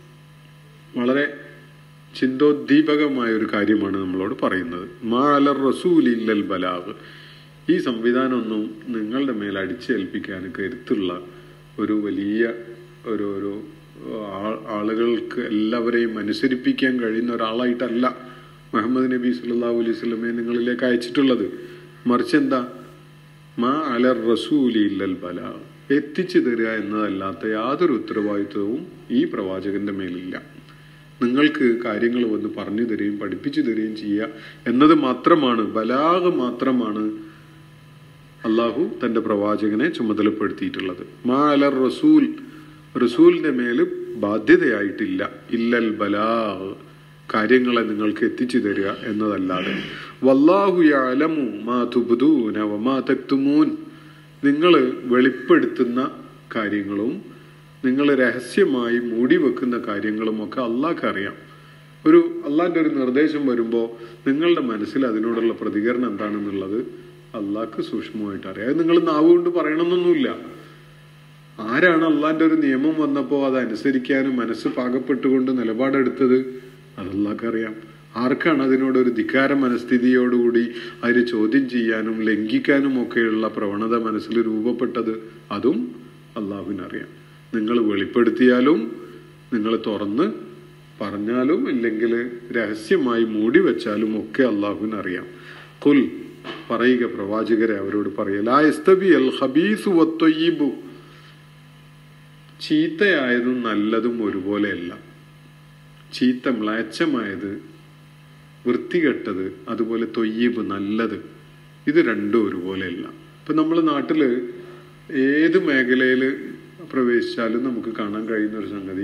വളരെ ചിന്തോദ്ദീപകമായ ഒരു കാര്യമാണ് നമ്മളോട് പറയുന്നത്. മാ അലർ റസൂലി ഇല്ലൽ ബലാഗ്. ഈ സംവിധാനമൊന്നും നിങ്ങളുടെ മേൽ അടിച്ചേൽപ്പിക്കാൻ കരുത്തുള്ള ഒരു വലിയ ഒരു ആളുകൾക്ക് എല്ലാവരെയും അനുസരിപ്പിക്കാൻ കഴിയുന്ന ഒരാളായിട്ടല്ല മുഹമ്മദ് നബി സല്ലല്ലാഹു അലൈഹി വസല്ലമയെ നിങ്ങളിലേക്ക് അയച്ചിട്ടുള്ളത്. മറിച്ച് എന്താ? മാ അലർ റസൂലി ഇല്ലൽ ബലാഗ്. എത്തിച്ചു തരിക എന്നതല്ലാത്ത യാതൊരു ഉത്തരവാദിത്വവും ഈ പ്രവാചകന്റെ മേലില്ല. നിങ്ങൾക്ക് കാര്യങ്ങൾ വന്ന് പറഞ്ഞു തരികയും പഠിപ്പിച്ചു തരികയും ചെയ്യുക എന്നത് മാത്രമാണ്, ബലാഗ് മാത്രമാണ് അള്ളാഹു തന്റെ പ്രവാചകനെ ചുമതലപ്പെടുത്തിയിട്ടുള്ളത്. മാ അലർ റസൂൽ, റസൂലിന്റെ മേല് ബാധ്യതയായിട്ടില്ല. ഇല്ലൽ ബലാഗ്, കാര്യങ്ങളെ നിങ്ങൾക്ക് എത്തിച്ചു തരിക എന്നതല്ലാതെ. വല്ലാഹു യഅലമു മാ തുബ്ദൂന വമാ തക്തുമൂൻ. നിങ്ങൾ വെളിപ്പെടുത്തുന്ന കാര്യങ്ങളും നിങ്ങൾ രഹസ്യമായി മൂടി വെക്കുന്ന കാര്യങ്ങളും ഒക്കെ അള്ളാഹ്ക്ക് അറിയാം. അള്ളാഹിന്റെ ഒരു നിർദ്ദേശം വരുമ്പോൾ നിങ്ങളുടെ മനസ്സിൽ അതിനോടുള്ള പ്രതികരണം എന്താണെന്നുള്ളത് അള്ളാഹ്ക്ക് സൂക്ഷ്മമായിട്ട് അറിയാം. അത് നിങ്ങൾ നാവുകൊണ്ട് പറയണമെന്നൊന്നുമില്ല. ആരാണ് അള്ളാഹിന്റെ ഒരു നിയമം വന്നപ്പോൾ അതനുസരിക്കാനും മനസ്സ് പാകപ്പെട്ടുകൊണ്ട് നിലപാടെടുത്തത്? അത് അള്ളാഹ്ക്ക് അറിയാം. ആർക്കാണ് അതിനോടൊരു ധിക്കാര മനസ്ഥിതിയോടുകൂടി അതിന് ചോദ്യം ചെയ്യാനും ലംഘിക്കാനും ഒക്കെയുള്ള പ്രവണത മനസ്സിൽ രൂപപ്പെട്ടത്? അതും അള്ളാഹുവിനറിയാം. നിങ്ങൾ വെളിപ്പെടുത്തിയാലും നിങ്ങൾ തുറന്ന് പറഞ്ഞാലും ഇല്ലെങ്കിൽ രഹസ്യമായി മൂടി വെച്ചാലും ഒക്കെ അള്ളാഹുവിനറിയാം. ഖുൽ, പറയുക പ്രവാചകരെ, അവരോട് പറയുക, ലാ യസ്തവി അൽ ഖബീസു വത്വയ്യിബു, ചീത്തയായതും നല്ലതും ഒരുപോലെയല്ല. ചീത്ത മ്ലേച്ഛമായത്, വൃത്തികെട്ടത്, അതുപോലെ തൊയ്യീബ് നല്ലത്, ഇത് രണ്ടും ഒരുപോലെയല്ല. ഇപ്പൊ നമ്മളെ നാട്ടില് ഏത് മേഖലയിൽ പ്രവേശിച്ചാലും നമുക്ക് കാണാൻ കഴിയുന്ന ഒരു സംഗതി,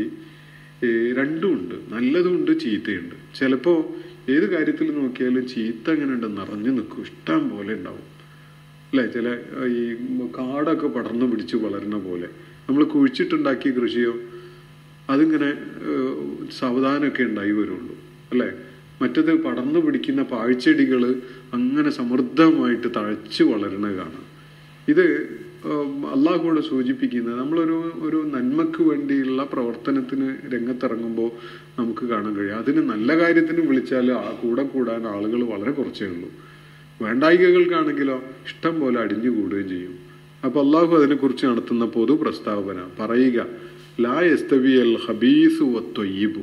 രണ്ടും ഉണ്ട്, നല്ലതുണ്ട് ചീത്തയുണ്ട്. ചിലപ്പോ ഏത് കാര്യത്തിൽ നോക്കിയാലും ചീത്ത എങ്ങനെ ഉണ്ട്, നിറഞ്ഞു നിൽക്കും, ഇഷ്ടം പോലെ ഉണ്ടാവും അല്ലെ. ചില ഈ കാടൊക്കെ പടർന്നു പിടിച്ച് വളരുന്ന പോലെ നമ്മൾ കുഴിച്ചിട്ടുണ്ടാക്കിയ കൃഷിയോ അതിങ്ങനെ സാവധാനമൊക്കെ ഉണ്ടായി വരുള്ളൂ അല്ലെ. മറ്റത് പടർന്നു പിടിക്കുന്ന പാഴ്ചെടികൾ അങ്ങനെ സമൃദ്ധമായിട്ട് തഴച്ചു വളരുന്നത് കാണാം. ഇത് അള്ളാഹുവോട് സൂചിപ്പിക്കുന്നത് നമ്മളൊരു നന്മക്ക് വേണ്ടിയുള്ള പ്രവർത്തനത്തിന് രംഗത്തിറങ്ങുമ്പോൾ നമുക്ക് കാണാൻ കഴിയും. അതിന് നല്ല കാര്യത്തിന് വിളിച്ചാൽ കൂടെ കൂടാൻ ആളുകൾ വളരെ കുറച്ചേ ഉള്ളൂ. വേണ്ടായികകൾക്കാണെങ്കിലോ ഇഷ്ടം പോലെ അടിഞ്ഞു കൂടുകയും ചെയ്യും. അപ്പൊ അള്ളാഹു അതിനെക്കുറിച്ച് നടത്തുന്ന പൊതു പ്രസ്താവന പറയുക, ലാ യസ്തവി അൽ ഖബീസു വത്വയ്യിബു,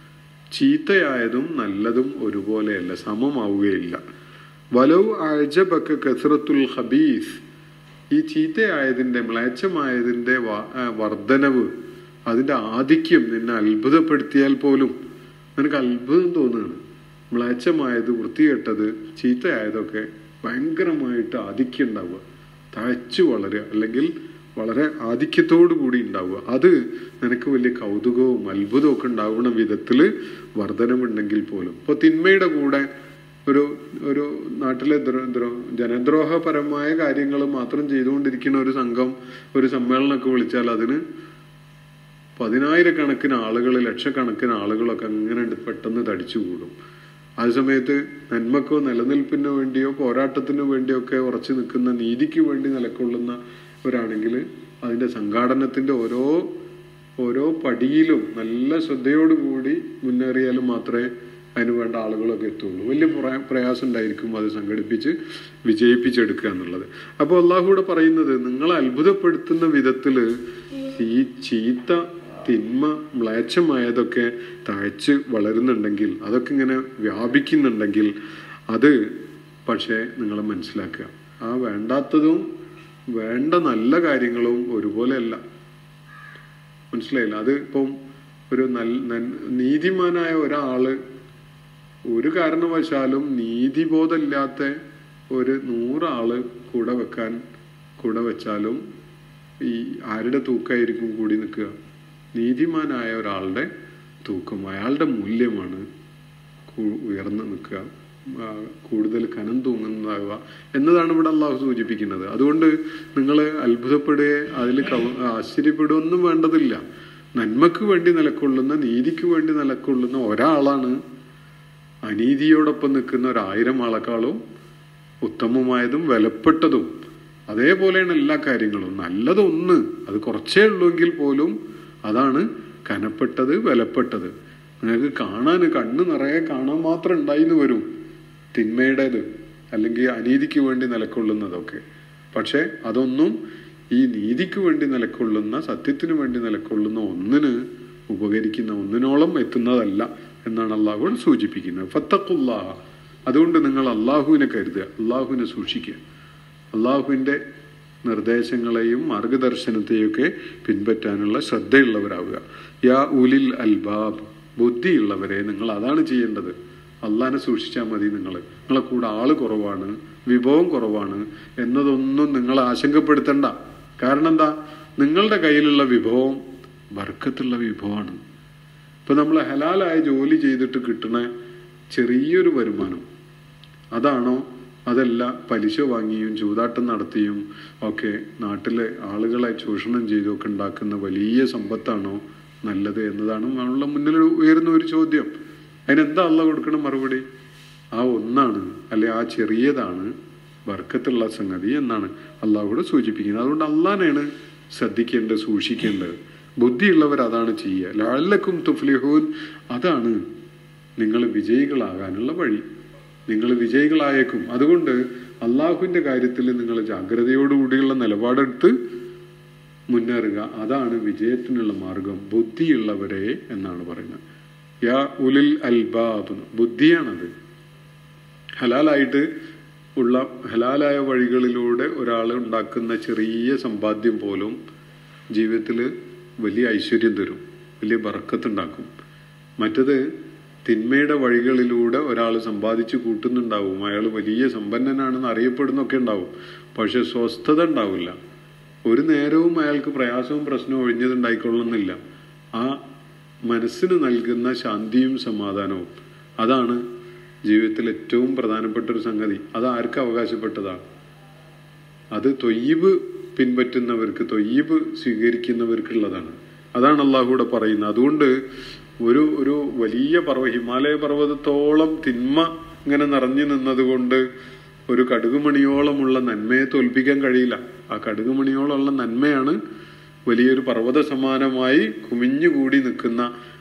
ചീത്തയായതും നല്ലതും ഒരുപോലെയല്ല, സമമാവുകയില്ല. വലൗ അഅജബക കസ്റത്തുൽ ഖബീസ്, ഈ ചീത്തയായതിന്റെ മ്ലേച്ഛമായതിന്റെ വർധനവ്, അതിന്റെ ആധിക്യം നിന്നെ അത്ഭുതപ്പെടുത്തിയാൽ പോലും നിനക്ക് അത്ഭുതം തോന്നുകയാണ്. മ്ലേച്ഛമായത്, വൃത്തികെട്ടത്, ചീത്തയായതൊക്കെ ഭയങ്കരമായിട്ട് ആധിക്യം ഉണ്ടാവുക, തഴച്ചു വളരുക, അല്ലെങ്കിൽ വളരെ ആധിക്യത്തോടു കൂടി ഉണ്ടാവുക. അത് നിനക്ക് വലിയ കൗതുകവും അത്ഭുതവും ഒക്കെ ഉണ്ടാവുന്ന വിധത്തില് വർധനമുണ്ടെങ്കിൽ പോലും. ഇപ്പൊ തിന്മയുടെ കൂടെ ഒരു നാട്ടിലെ ജനദ്രോഹപരമായ കാര്യങ്ങൾ മാത്രം ചെയ്തുകൊണ്ടിരിക്കുന്ന ഒരു സംഘം ഒരു സമ്മേളനമൊക്കെ വിളിച്ചാൽ അതിന് 10,000-കണക്കിന് ആളുകൾ, ലക്ഷക്കണക്കിന് ആളുകളൊക്കെ അങ്ങനെ പെട്ടെന്ന് തടിച്ചുകൂടും. ആ സമയത്ത് നന്മക്കോ നിലനിൽപ്പിനോ വേണ്ടിയോ പോരാട്ടത്തിനു വേണ്ടിയോ ഒക്കെ ഉറച്ചു നിൽക്കുന്ന, നീതിക്ക് വേണ്ടി നിലകൊള്ളുന്നവരാണെങ്കിൽ അതിന്റെ സംഘാടനത്തിന്റെ ഓരോ പടിയിലും നല്ല ശ്രദ്ധയോടുകൂടി മുന്നേറിയാലും മാത്രമേ അതിന് വേണ്ട ആളുകളൊക്കെ എത്തുള്ളൂ. വലിയ പ്രയാസം ഉണ്ടായിരിക്കും അത് സംഘടിപ്പിച്ച് വിജയിപ്പിച്ചെടുക്കുക എന്നുള്ളത്. അപ്പോൾ അള്ളാഹുവിടെ പറയുന്നത്, നിങ്ങളെ അത്ഭുതപ്പെടുത്തുന്ന വിധത്തില് ഈ ചീത്ത, തിന്മ, മ്ലേച്ഛമായതൊക്കെ തഴച്ച് വളരുന്നുണ്ടെങ്കിൽ, അതൊക്കെ ഇങ്ങനെ വ്യാപിക്കുന്നുണ്ടെങ്കിൽ, അത് പക്ഷേ നിങ്ങൾ മനസ്സിലാക്കുക, ആ വേണ്ടാത്തതും വേണ്ട നല്ല കാര്യങ്ങളും ഒരുപോലെയല്ല. മനസ്സിലായില്ല? അത് ഇപ്പം ഒരു നീതിമാനായ ഒരാള് ഒരു കാരണവശാലും നീതിബോധമില്ലാത്ത ഒരു 100 ആള് കൂടെ വെച്ചാലും ഈ ആരുടെ തൂക്കമായിരിക്കും കൂടി നിൽക്കുക? നീതിമാനായ ഒരാളുടെ തൂക്കം, അയാളുടെ മൂല്യമാണ് ഉയർന്നു നിൽക്കുക, കൂടുതൽ കനം തൂങ്ങുന്നതാവുക എന്നതാണ് ഇവിടെ അള്ളാഹു സൂചിപ്പിക്കുന്നത്. അതുകൊണ്ട് നിങ്ങൾ അത്ഭുതപ്പെടുകയോ അതിൽ ആശ്ചര്യപ്പെടുകയൊന്നും വേണ്ടതില്ല. നന്മക്ക് വേണ്ടി നിലകൊള്ളുന്ന, നീതിക്ക് വേണ്ടി നിലകൊള്ളുന്ന ഒരാളാണ് അനീതിയോടൊപ്പം നിൽക്കുന്ന 1000 ആളെക്കാളും ഉത്തമമായതും വിലപ്പെട്ടതും. അതേപോലെയാണ് എല്ലാ കാര്യങ്ങളും. നല്ലതൊന്ന്, അത് കുറച്ചേ ഉള്ളൂവെങ്കിൽ പോലും അതാണ് കനപ്പെട്ടത്, വിലപ്പെട്ടത്. നിങ്ങൾക്ക് കണ്ണ് നിറയെ കാണാൻ മാത്രം ഉണ്ടായിന്ന് വരും തിന്മയുടേത് അല്ലെങ്കിൽ അനീതിക്ക് വേണ്ടി നിലകൊള്ളുന്നതൊക്കെ. പക്ഷെ അതൊന്നും ഈ നീതിക്ക് വേണ്ടി നിലകൊള്ളുന്ന, സത്യത്തിന് വേണ്ടി നിലകൊള്ളുന്ന ഒന്നിന് ഉപകരിക്കുന്ന, ഒന്നിനോളം എത്തുന്നതല്ല എന്നാണ് അള്ളാഹുവോട് സൂചിപ്പിക്കുന്നത്. ഫത്തഖുല്ലാഹ, അതുകൊണ്ട് നിങ്ങൾ അള്ളാഹുവിനെ കരുതുക, അള്ളാഹുവിനെ സൂക്ഷിക്കുക, അള്ളാഹുവിന്റെ നിർദ്ദേശങ്ങളെയും മാർഗദർശനത്തെയും ഒക്കെ പിൻപറ്റാനുള്ള ശ്രദ്ധയുള്ളവരാവുക. യാ ഉലിൽ അൽബാബ്, ബുദ്ധിയുള്ളവരെ നിങ്ങൾ അതാണ് ചെയ്യേണ്ടത്. അള്ളാഹിനെ സൂക്ഷിച്ചാൽ മതി. നിങ്ങളെ കൂടെ ആള് കുറവാണ്, വിഭവം കുറവാണ് എന്നതൊന്നും നിങ്ങൾ ആശങ്കപ്പെടുത്തണ്ട. കാരണം എന്താ? നിങ്ങളുടെ കയ്യിലുള്ള വിഭവം ബർക്കത്തുള്ള വിഭവമാണ്. ഇപ്പൊ നമ്മൾ ഹലാലായ ജോലി ചെയ്തിട്ട് കിട്ടുന്ന ചെറിയൊരു വരുമാനം അതാണോ, അതല്ല പലിശ വാങ്ങിയും ചൂതാട്ടം നടത്തിയും ഒക്കെ നാട്ടിലെ ആളുകളെ ചൂഷണം ചെയ്തൊക്കെ ഉണ്ടാക്കുന്ന വലിയ സമ്പത്താണോ നല്ലത് എന്നതാണ് നമ്മളുടെ മുന്നിൽ ഉയരുന്ന ഒരു ചോദ്യം. അതിനെന്താ അള്ളാഹ് കൊടുക്കണം മറുപടി? ആ ഒന്നാണ്, അല്ലെ ആ ചെറിയതാണ് ബർക്കത്തുള്ള സംഗതി എന്നാണ് അള്ളാഹുവിടെ സൂചിപ്പിക്കുന്നത്. അതുകൊണ്ട് അള്ളാഹിനെയാണ് ശ്രദ്ധിക്കേണ്ടത്, സൂക്ഷിക്കേണ്ടത്. ബുദ്ധിയുള്ളവർ അതാണ് ചെയ്യുക. ലഅല്ലക്കും തുഫ്ലിഹൂൻ, അതാണ് നിങ്ങൾ വിജയികളാകാനുള്ള വഴി. നിങ്ങൾ വിജയികളായേക്കും. അതുകൊണ്ട് അള്ളാഹുവിൻ്റെ കാര്യത്തിൽ നിങ്ങൾ ജാഗ്രതയോടുകൂടിയുള്ള നിലപാടെടുത്ത് മുന്നേറുക. അതാണ് വിജയത്തിനുള്ള മാർഗം. ബുദ്ധിയുള്ളവരെ എന്നാണ് പറയുന്നത്. യാ ഉലിൽ അൽബാബ്, ബുദ്ധിയാണത്. ഹലാലായ വഴികളിലൂടെ ഒരാൾ ഉണ്ടാക്കുന്ന ചെറിയ സമ്പാദ്യം പോലും ജീവിതത്തിൽ വലിയ ഐശ്വര്യം തരും, വലിയ ബർക്കത്തുണ്ടാക്കും. മറ്റത് തിന്മയുടെ വഴികളിലൂടെ ഒരാൾ സമ്പാദിച്ചു കൂട്ടുന്നുണ്ടാവും, അയാൾ വലിയ സമ്പന്നനാണെന്ന് അറിയപ്പെടുന്നൊക്കെ ഉണ്ടാവും, പക്ഷെ സ്വസ്ഥത ഉണ്ടാവില്ല. ഒരു നേരവും അയാൾക്ക് പ്രയാസവും പ്രശ്നവും ഒഴിഞ്ഞതുണ്ടായിക്കൊള്ളുന്നില്ല. ആ മനസ്സിന് നൽകുന്ന ശാന്തിയും സമാധാനവും, അതാണ് ജീവിതത്തിൽ ഏറ്റവും പ്രധാനപ്പെട്ട ഒരു സംഗതി. അത് ആർക്ക് അവകാശപ്പെട്ടതാണ്? അത് തൊയ്യിബ് പിൻപറ്റുന്നവർക്ക്, തൊയ്യിബ് സ്വീകരിക്കുന്നവർക്കുള്ളതാണ്. അതാണ് അള്ളാഹുവിടെ പറയുന്നത്. അതുകൊണ്ട് ഒരു വലിയ ഹിമാലയ പർവ്വതത്തോളം തിന്മ ഇങ്ങനെ നിറഞ്ഞു നിന്നതുകൊണ്ട് ഒരു കടുകുമണിയോളമുള്ള നന്മയെ തോൽപ്പിക്കാൻ കഴിയില്ല. ആ കടുകുമണിയോളമുള്ള നന്മയാണ് വലിയൊരു പർവ്വത സമാനമായി കുമിഞ്ഞുകൂടി നിൽക്കുന്ന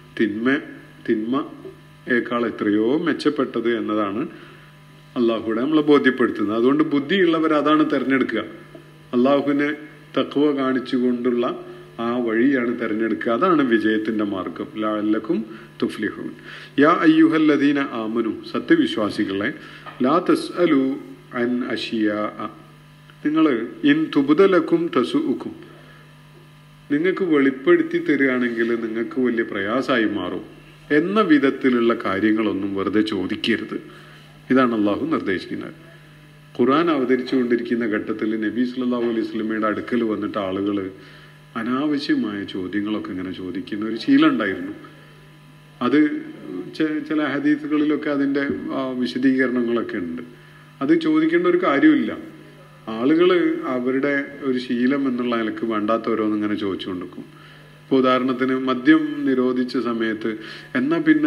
തിന്മയേക്കാൾ എത്രയോ മെച്ചപ്പെട്ടത് എന്നതാണ് അള്ളാഹുവിടെ നമ്മളെ ബോധ്യപ്പെടുത്തുന്നത്. അതുകൊണ്ട് ബുദ്ധിയുള്ളവർ അതാണ് തിരഞ്ഞെടുക്കുക. അള്ളാഹുവിനെ തഖ്വ കാണിച്ചുകൊണ്ടുള്ള ആ വഴിയാണ് തിരഞ്ഞെടുക്കുക. അതാണ് വിജയത്തിന്റെ മാർഗം. ലഅല്ലക്കും തുഫ്ലിഹൂൻ. യാ അയ്യുഹല്ലദീന ആമനു, സത്യവിശ്വാസികളെ, ലാ തസ്അലു അൻ അഷിയാ, നിങ്ങൾ ഇൻ തുബ്ദലക്കും തസുഉക്കും, നിങ്ങൾക്ക് വെളിപ്പെടുത്തി തരികയാണെങ്കിൽ നിങ്ങൾക്ക് വലിയ പ്രയാസമായി മാറും എന്ന വിധത്തിലുള്ള കാര്യങ്ങളൊന്നും വെറുതെ ചോദിക്കരുത്. ഇതാണ് അള്ളാഹു നിർദ്ദേശിക്കുന്നത്. ഖുർആൻ അവതരിച്ചുകൊണ്ടിരിക്കുന്ന ഘട്ടത്തിൽ നബി സല്ലല്ലാഹു അലൈഹി വസല്ലമയുടെ അടുക്കൽ വന്നിട്ട് ആളുകൾ അനാവശ്യമായ ചോദ്യങ്ങളൊക്കെ ഇങ്ങനെ ചോദിക്കുന്ന ഒരു ശീലം ഉണ്ടായിരുന്നു. അത് ചില ഹദീസുകളിലൊക്കെ അതിൻ്റെ വിശദീകരണങ്ങളൊക്കെ ഉണ്ട്. അത് ചോദിക്കേണ്ട ഒരു കാര്യമില്ല. ആളുകൾ അവരുടെ ഒരു ശീലം എന്നുള്ള നിലക്ക് വേണ്ടാത്ത ഓരോന്നിങ്ങനെ ചോദിച്ചുകൊണ്ടിരിക്കും. ഇപ്പോൾ ഉദാഹരണത്തിന് മദ്യം നിരോധിച്ച സമയത്ത് എന്നാൽ പിന്നെ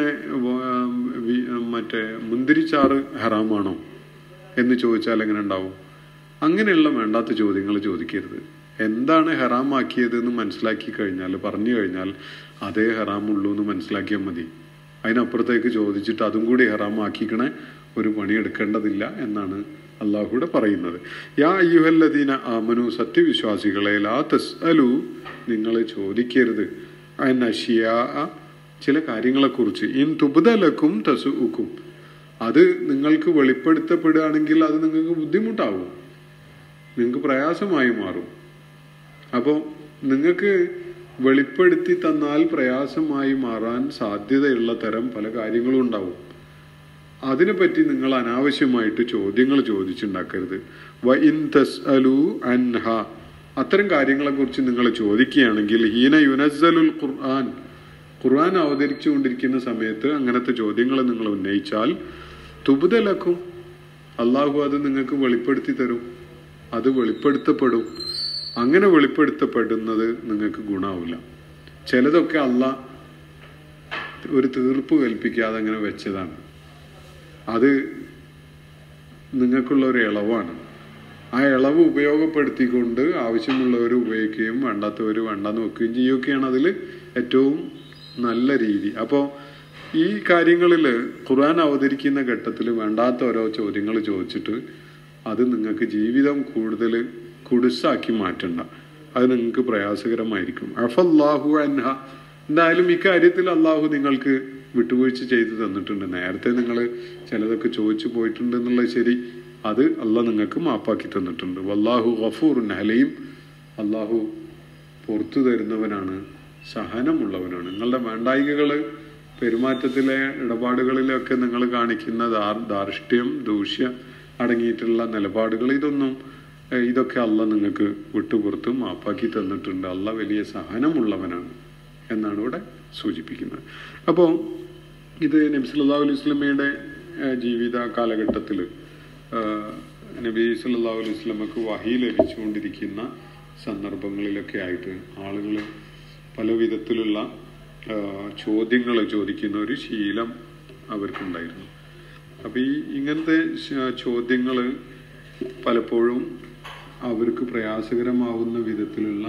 മുന്തിരിച്ചാറ് ഹറാമാണോ എന്ന് ചോദിച്ചാൽ എങ്ങനെ ഉണ്ടാവും? അങ്ങനെയുള്ള വേണ്ടാത്ത ചോദ്യങ്ങൾ ചോദിക്കരുത്. എന്താണ് ഹറാമാക്കിയത് എന്ന് മനസ്സിലാക്കി കഴിഞ്ഞാൽ, പറഞ്ഞു കഴിഞ്ഞാൽ അതേ ഹറാമുള്ളൂ എന്ന് മനസ്സിലാക്കിയാൽ മതി. അതിനപ്പുറത്തേക്ക് ചോദിച്ചിട്ട് അതും കൂടി ഹറാമാക്കിക്കണേ ഒരു പണിയെടുക്കേണ്ടതില്ല എന്നാണ് അള്ളാഹുവിടെ പറയുന്നത്. യാ അയ്യുഹല്ലദീന ആമനു, സത്യവിശ്വാസികളെ, ലാ തസ്അലു, നിങ്ങൾ ചോദിക്കരുത്, അൻ അഷിയാ, ചില കാര്യങ്ങളെക്കുറിച്ച്, ഇൻ തുബ്ദലക്കും തസുഉക്കും, അത് നിങ്ങൾക്ക് വെളിപ്പെടുത്തപ്പെടുകയാണെങ്കിൽ അത് നിങ്ങൾക്ക് ബുദ്ധിമുട്ടാവും, നിങ്ങൾക്ക് പ്രയാസമായി മാറും. അപ്പോൾ നിങ്ങൾക്ക് വെളിപ്പെടുത്തി തന്നാൽ പ്രയാസമായി മാറാൻ സാധ്യതയുള്ള തരം പല കാര്യങ്ങളും ഉണ്ടാവും. അതിനെപ്പറ്റി നിങ്ങൾ അനാവശ്യമായിട്ട് ചോദ്യങ്ങൾ ചോദിച്ചുണ്ടാക്കരുത്. വ ഇൻ തസ്അലു അൻഹ, അത്തരം കാര്യങ്ങളെക്കുറിച്ച് നിങ്ങൾ ചോദിക്കുകയാണെങ്കിൽ, ഹീന യുനസ്സലുൽ ഖുർആൻ അവതരിച്ചുകൊണ്ടിരിക്കുന്ന സമയത്ത് അങ്ങനത്തെ ചോദ്യങ്ങൾ നിങ്ങൾ ഉന്നയിച്ചാൽ, തുബ്ദലക്കും, അള്ളാഹു അത് നിങ്ങൾക്ക് വെളിപ്പെടുത്തി തരും, അത് വെളിപ്പെടുത്തപ്പെടും. അങ്ങനെ വെളിപ്പെടുത്തപ്പെടുന്നത് നിങ്ങൾക്ക് ഗുണാവില്ല. ചിലതൊക്കെ അള്ളാഹ് ഒരു തീർപ്പ് കൽപ്പിക്കാതെ അങ്ങനെ വെച്ചതാണ്. അത് നിങ്ങൾക്കുള്ള ഒരു ഇളവാണ്. ആ ഇളവ് ഉപയോഗപ്പെടുത്തിക്കൊണ്ട് ആവശ്യമുള്ളവർ ഉപയോഗിക്കുകയും വേണ്ടാത്തവർ വേണ്ടാന്ന് വെക്കുകയും ചെയ്യുകയൊക്കെയാണ് അതിൽ ഏറ്റവും നല്ല രീതി. അപ്പോൾ ഈ കാര്യങ്ങളിൽ ഖുർആൻ അവതരിക്കുന്ന ഘട്ടത്തിൽ വേണ്ടാത്ത ഓരോ ചോദ്യങ്ങൾ ചോദിച്ചിട്ട് അത് നിങ്ങൾക്ക് ജീവിതം കൂടുതൽ കുടുസാക്കി മാറ്റണ്ട. അത് നിങ്ങൾക്ക് പ്രയാസകരമായിരിക്കും. അഫല്ലാഹു അൻഹ, എന്തായാലും ഇക്കാര്യത്തിൽ അള്ളാഹു നിങ്ങൾക്ക് വിട്ടുവീഴ്ച ചെയ്ത് തന്നിട്ടുണ്ട്. നേരത്തെ നിങ്ങൾ ചിലതൊക്കെ ചോദിച്ചു പോയിട്ടുണ്ട് എന്നുള്ളത് ശരി, അത് അള്ളാഹ് നിങ്ങൾക്ക് മാപ്പാക്കി തന്നിട്ടുണ്ട്. വല്ലാഹു ഗഫൂറുൻ ഹലീം, അള്ളാഹു പുറത്തു തരുന്നവനാണ്, സഹനമുള്ളവനാണ്. നിങ്ങളുടെ വേണ്ടായികകൾ, പെരുമാറ്റത്തിലെ ഇടപാടുകളിലൊക്കെ നിങ്ങൾ കാണിക്കുന്ന ധാർഷ്ട്യം, ദൂഷ്യം അടങ്ങിയിട്ടുള്ള നിലപാടുകൾ, ഇതൊക്കെ അള്ളാഹ് നിങ്ങൾക്ക് വിട്ടുപുറത്ത് മാപ്പാക്കി തന്നിട്ടുണ്ട്. അള്ളാഹ് വലിയ സഹനമുള്ളവനാണ് എന്നാണ് ഇവിടെ സൂചിപ്പിക്കുന്നത്. അപ്പോൾ ഇത് നബി സല്ലല്ലാഹു അലൈഹി വസല്ലമയുടെ ജീവിത കാലഘട്ടത്തിൽ നബി സല്ലല്ലാഹു അലൈഹി വസല്ലമക്ക് വഹി ലഭിച്ചുകൊണ്ടിരിക്കുന്ന സന്ദർഭങ്ങളിലൊക്കെ ആയിട്ട് ആളുകൾ പല വിധത്തിലുള്ള ചോദ്യങ്ങൾ ചോദിക്കുന്ന ഒരു ശീലം അവർക്കുണ്ടായിരുന്നു. അപ്പം ഇങ്ങനത്തെ ചോദ്യങ്ങൾ പലപ്പോഴും അവർക്ക് പ്രയാസകരമാവുന്ന വിധത്തിലുള്ള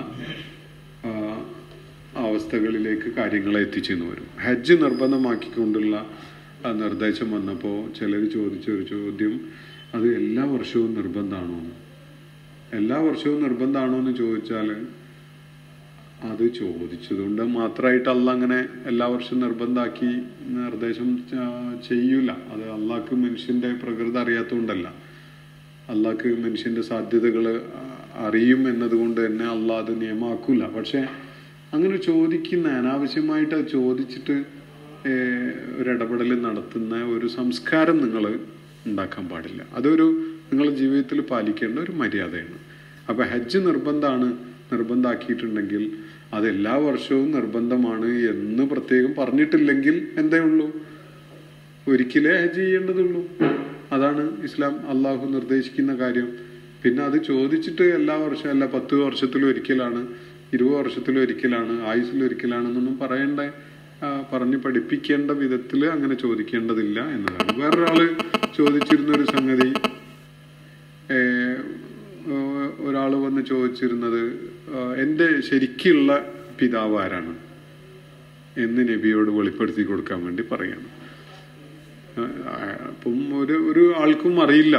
അവസ്ഥകളിലേക്ക് കാര്യങ്ങളെ എത്തിച്ചെന്ന് വരും. ഹജ്ജ് നിർബന്ധമാക്കിക്കൊണ്ടുള്ള ആ നിർദ്ദേശം വന്നപ്പോൾ ചിലർ ചോദിച്ചൊരു ചോദ്യം, അത് എല്ലാ വർഷവും നിർബന്ധമാണോ? എല്ലാ വർഷവും നിർബന്ധമാണോ എന്ന് ചോദിച്ചാൽ അത് ചോദിച്ചതുകൊണ്ട് മാത്രമായിട്ട് അള്ളാഹ് അങ്ങനെ എല്ലാ വർഷവും നിർബന്ധമാക്കി നിർദ്ദേശം ചെയ്യൂല. അത് അള്ളാഹ്ക്ക് മനുഷ്യന്റെ പ്രകൃതി അറിയാത്തതുകൊണ്ടല്ല. അള്ളാഹ്ക്ക് മനുഷ്യന്റെ സാധ്യതകൾ അറിയും എന്നതുകൊണ്ട് തന്നെ അള്ളാഹ് അത് നിയമമാക്കൂല. പക്ഷെ അങ്ങനെ ചോദിക്കുന്ന, അനാവശ്യമായിട്ട് അത് ചോദിച്ചിട്ട് ഒരിടപെടൽ നടത്തുന്ന ഒരു സംസ്കാരം നിങ്ങൾ ഉണ്ടാക്കാൻ പാടില്ല. അതൊരു നിങ്ങളുടെ ജീവിതത്തിൽ പാലിക്കേണ്ട ഒരു മര്യാദയാണ്. അപ്പൊ ഹജ്ജ് നിർബന്ധമാക്കിയിട്ടുണ്ടെങ്കിൽ അത് എല്ലാ വർഷവും നിർബന്ധമാണ് എന്ന് പ്രത്യേകം പറഞ്ഞിട്ടില്ലെങ്കിൽ എന്തേ ഉള്ളൂ, ഒരിക്കലേ ഹജ്ജ് ചെയ്യേണ്ടതുള്ളൂ. അതാണ് ഇസ്ലാം അള്ളാഹു നിർദ്ദേശിക്കുന്ന കാര്യം. പിന്നെ അത് ചോദിച്ചിട്ട് എല്ലാ വർഷവും അല്ല, 10 വർഷത്തിലൊരിക്കലാണ്, 20 വർഷത്തിലൊരിക്കലാണ്, ആയുസ്സിലൊരിക്കലാണെന്നൊന്നും പറഞ്ഞ് പഠിപ്പിക്കേണ്ട വിധത്തിൽ അങ്ങനെ ചോദിക്കേണ്ടതില്ല എന്നതാണ്. വേറൊരാള് ചോദിച്ചിരുന്നൊരു സംഗതി, ഒരാൾ വന്ന് ചോദിച്ചിരുന്നത്, എൻ്റെ ശരിക്കുള്ള പിതാവ് ആരാണ് എന്ന് നബിയോട് വെളിപ്പെടുത്തി കൊടുക്കാൻ വേണ്ടി പറയണം. അപ്പം ഒരു ആൾക്കും അറിയില്ല,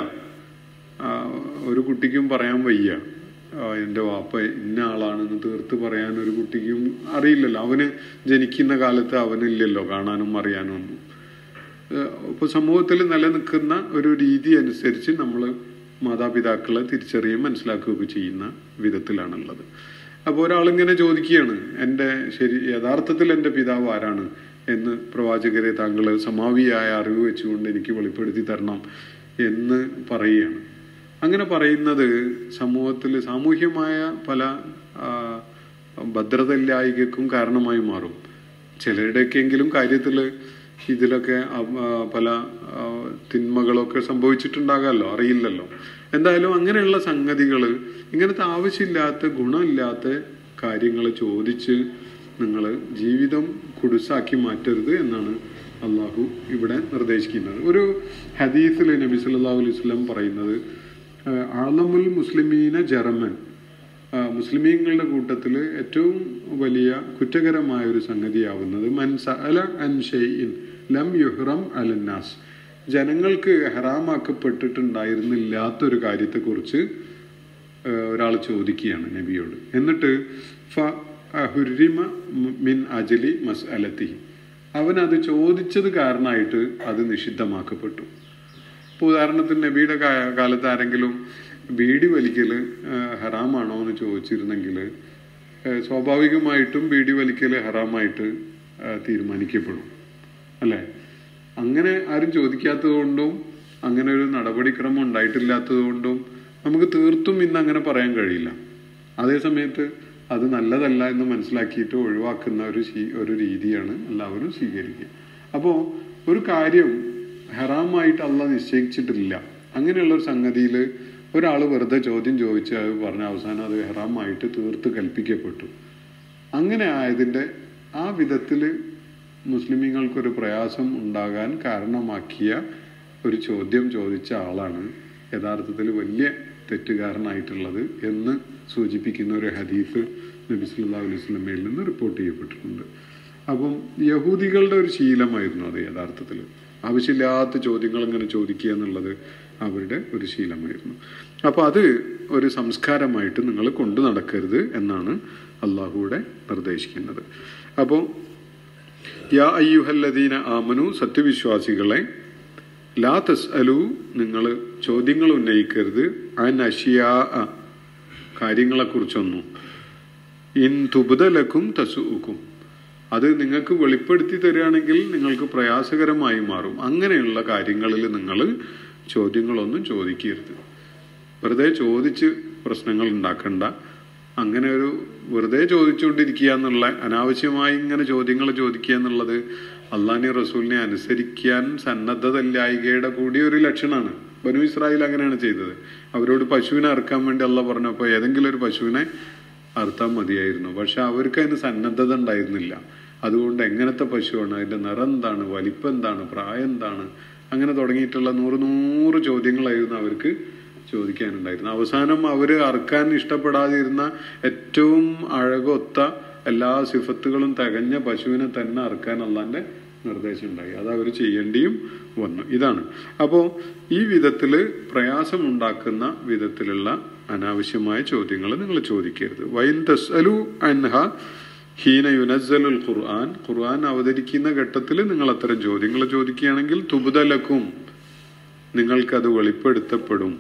ഒരു കുട്ടിക്കും പറയാൻ വയ്യ എൻ്റെ വാപ്പ ഇന്ന ആളാണെന്ന് തീർത്ത് പറയാൻ ഒരു കുട്ടിക്കും അറിയില്ലല്ലോ. അവന് ജനിക്കുന്ന കാലത്ത് അവനില്ലല്ലോ കാണാനും അറിയാനും ഒന്നും. ഇപ്പൊ സമൂഹത്തിൽ നിലനിൽക്കുന്ന ഒരു രീതി അനുസരിച്ച് നമ്മൾ മാതാപിതാക്കളെ തിരിച്ചറിയുകയും മനസ്സിലാക്കുകയൊക്കെ ചെയ്യുന്ന വിധത്തിലാണുള്ളത്. അപ്പോൾ ഒരാളിങ്ങനെ ചോദിക്കുകയാണ്, യഥാർത്ഥത്തിൽ എൻ്റെ പിതാവ് ആരാണ് എന്ന് പ്രവാചകരെ താങ്കൾ സമാവിയായ അറിവ് വെച്ചുകൊണ്ട് എനിക്ക് വെളിപ്പെടുത്തി തരണം എന്ന് പറയുകയാണ്. അങ്ങനെ പറയുന്നത് സമൂഹത്തിൽ സാമൂഹ്യമായ പല ഭദ്രതയില്ലായ്കക്കും കാരണമായി മാറും. ചിലരുടെയൊക്കെയെങ്കിലും കാര്യത്തിൽ ഇതിലൊക്കെ പല തിന്മകളൊക്കെ സംഭവിച്ചിട്ടുണ്ടാകാമല്ലോ, അറിയില്ലല്ലോ. എന്തായാലും അങ്ങനെയുള്ള സംഗതികൾ, ഇങ്ങനത്തെ ആവശ്യമില്ലാത്ത ഗുണമില്ലാത്ത കാര്യങ്ങൾ ചോദിച്ച് നിങ്ങൾ ജീവിതം കുടുസാക്കി മാറ്റരുത് എന്നാണ് അള്ളാഹു ഇവിടെ നിർദ്ദേശിക്കുന്നത്. ഒരു ഹദീസിൽ നബി സല്ലല്ലാഹു അലൈഹി വസല്ലം പറയുന്നത്, ആലമുൽ മുസ്ലിമീന ജർമൻ, മുസ്ലിമീങ്ങളുടെ കൂട്ടത്തിൽ ഏറ്റവും വലിയ കുറ്റകരമായ ഒരു സംഗതിയാവുന്നത് മൻ സഅല അൻ ഷൈഇൻ ലം യുഹ്റം അലന്നാസ്, ജനങ്ങൾക്ക് ഹറാമാക്കപ്പെട്ടിട്ടുണ്ടായിരുന്നില്ലാത്തൊരു കാര്യത്തെക്കുറിച്ച് ഒരാൾ ചോദിക്കുകയാണ് നബിയോട്. എന്നിട്ട് ഫഹുരിമ മിൻ അജലി മസ്അലത്തിഹി, അവനത് ചോദിച്ചത് കാരണമായിട്ട് അത് നിഷിദ്ധമാക്കപ്പെട്ടു. ഇപ്പൊ ഉദാഹരണത്തിന് നബിയുടെ കാലത്ത് ആരെങ്കിലും ബീഡി വലിക്കൽ ഹറാമാണോ എന്ന് ചോദിച്ചിരുന്നെങ്കിൽ സ്വാഭാവികമായിട്ടും ബീഡി വലിക്കൽ ഹറാമായിട്ട് തീരുമാനിക്കപ്പെടും, അല്ലെ? അങ്ങനെ ആരും ചോദിക്കാത്തത് കൊണ്ടും അങ്ങനെ ഒരു നടപടിക്രമം ഉണ്ടായിട്ടില്ലാത്തത് കൊണ്ടും നമുക്ക് തീർത്തും ഇന്ന് അങ്ങനെ പറയാൻ കഴിയില്ല. അതേസമയത്ത് അത് നല്ലതല്ല എന്ന് മനസ്സിലാക്കിയിട്ട് ഒഴിവാക്കുന്ന ഒരു രീതിയാണ് എല്ലാവരും സ്വീകരിക്കുക. അപ്പോൾ ഒരു കാര്യം ഹറാമായിട്ട് അള്ളാഹ് നിശ്ചയിച്ചിട്ടില്ല, അങ്ങനെയുള്ള ഒരു സംഗതിയിൽ ഒരാൾ വെറുതെ ചോദ്യം ചോദിച്ച് അത് പറഞ്ഞ അവസാനം അത് ഹറാമായിട്ട് തീർത്ത് കൽപ്പിക്കപ്പെട്ടു. അങ്ങനെ ആയതിൻ്റെ ആ വിധത്തിൽ മുസ്ലിമീങ്ങൾക്കൊരു പ്രയാസം ഉണ്ടാകാൻ കാരണമാക്കിയ ഒരു ചോദ്യം ചോദിച്ച ആളാണ് യഥാർത്ഥത്തിൽ വലിയ തെറ്റുകാരനായിട്ടുള്ളത് എന്ന് സൂചിപ്പിക്കുന്ന ഒരു ഹദീസ് നബി സല്ലല്ലാഹു അലൈഹി വസല്ലമയിൽ നിന്ന് റിപ്പോർട്ട് ചെയ്യപ്പെട്ടിട്ടുണ്ട്. അപ്പം യഹൂദികളുടെ ഒരു ശീലമായിരുന്നു അത്. യഥാർത്ഥത്തിൽ ആവശ്യമില്ലാത്ത ചോദ്യങ്ങൾ ഇങ്ങനെ ചോദിക്കുക എന്നുള്ളത് അവരുടെ ഒരു ശീലമായിരുന്നു. അപ്പൊ അത് ഒരു സംസ്കാരമായിട്ട് നിങ്ങൾ കൊണ്ടു നടക്കരുത് എന്നാണ് അള്ളാഹുവിടെ നിർദ്ദേശിക്കുന്നത്. അപ്പോൾ യാ അയ്യുഹല്ലദീന ആമനു, സത്യവിശ്വാസികളെ, ലാ തസ്അലു, നിങ്ങൾ ചോദ്യങ്ങൾ ഉന്നയിക്കരുത്, അൻ അഷിയാ, കാര്യങ്ങളെക്കുറിച്ചൊന്നും, ഇൻ തുബ്ദലക്കും തസുഉക്കും, അത് നിങ്ങൾക്ക് വെളിപ്പെടുത്തി തരികയാണെങ്കിൽ നിങ്ങൾക്ക് പ്രയാസകരമായി മാറും. അങ്ങനെയുള്ള കാര്യങ്ങളിൽ നിങ്ങൾ ചോദ്യങ്ങളൊന്നും ചോദിക്കരുത്. വെറുതെ ചോദിച്ച് പ്രശ്നങ്ങൾ ഉണ്ടാക്കണ്ട. അങ്ങനെ ഒരു വെറുതെ ചോദിച്ചുകൊണ്ടിരിക്കുക എന്നുള്ള, അനാവശ്യമായി ഇങ്ങനെ ചോദ്യങ്ങൾ ചോദിക്കുക എന്നുള്ളത് അള്ളാഹുവിനെ റസൂലിനെ അനുസരിക്കാൻ സന്നദ്ധതല്ലായികയുടെ കൂടി ഒരു ലക്ഷണമാണ്. ബനു ഇസ്രായേൽ അങ്ങനെയാണ് ചെയ്തത്. അവരോട് പശുവിനെ അറുക്കാൻ വേണ്ടി അള്ളാഹ് പറഞ്ഞപ്പോൾ ഏതെങ്കിലും ഒരു പശുവിനെ അറുത്താൽ മതിയായിരുന്നു. പക്ഷെ അവർക്ക് അതിന് സന്നദ്ധത ഉണ്ടായിരുന്നില്ല. അതുകൊണ്ട് എങ്ങനത്തെ പശുവാണ്, അതിന്റെ നിറം എന്താണ്, വലിപ്പം എന്താണ്, പ്രായം എന്താണ്, അങ്ങനെ തുടങ്ങിയിട്ടുള്ള 100 ചോദ്യങ്ങളായിരുന്നു അവർക്ക് ചോദിക്കാനുണ്ടായിരുന്നു. അവസാനം അവര് അറുക്കാൻ ഇഷ്ടപ്പെടാതിരുന്ന ഏറ്റവും അഴകൊത്ത എല്ലാ സിഫത്തുകളും തികഞ്ഞ പശുവിനെ തന്നെ അറുക്കാൻ അള്ളാന്റെ നിർദ്ദേശം ഉണ്ടായി. അത് അവർ ചെയ്യേണ്ടിയും വന്നു. ഇതാണ്. അപ്പോൾ ഈ വിധത്തിൽ പ്രയാസമുണ്ടാക്കുന്ന വിധത്തിലുള്ള അനാവശ്യമായ ചോദ്യങ്ങൾ നിങ്ങൾ ചോദിക്കരുത്. വൈൻ തസ്അലു അൻഹ ഹീന യുനസ്സലുൽ ഖുർആൻ, ഖുർആൻ അവതരിക്കുന്ന ഘട്ടത്തിൽ നിങ്ങൾ അത്തരം ചോദ്യങ്ങൾ ചോദിക്കുകയാണെങ്കിൽ തുബ്ദലക്കും, നിങ്ങൾക്കത് വെളിപ്പെടുത്തപ്പെടും.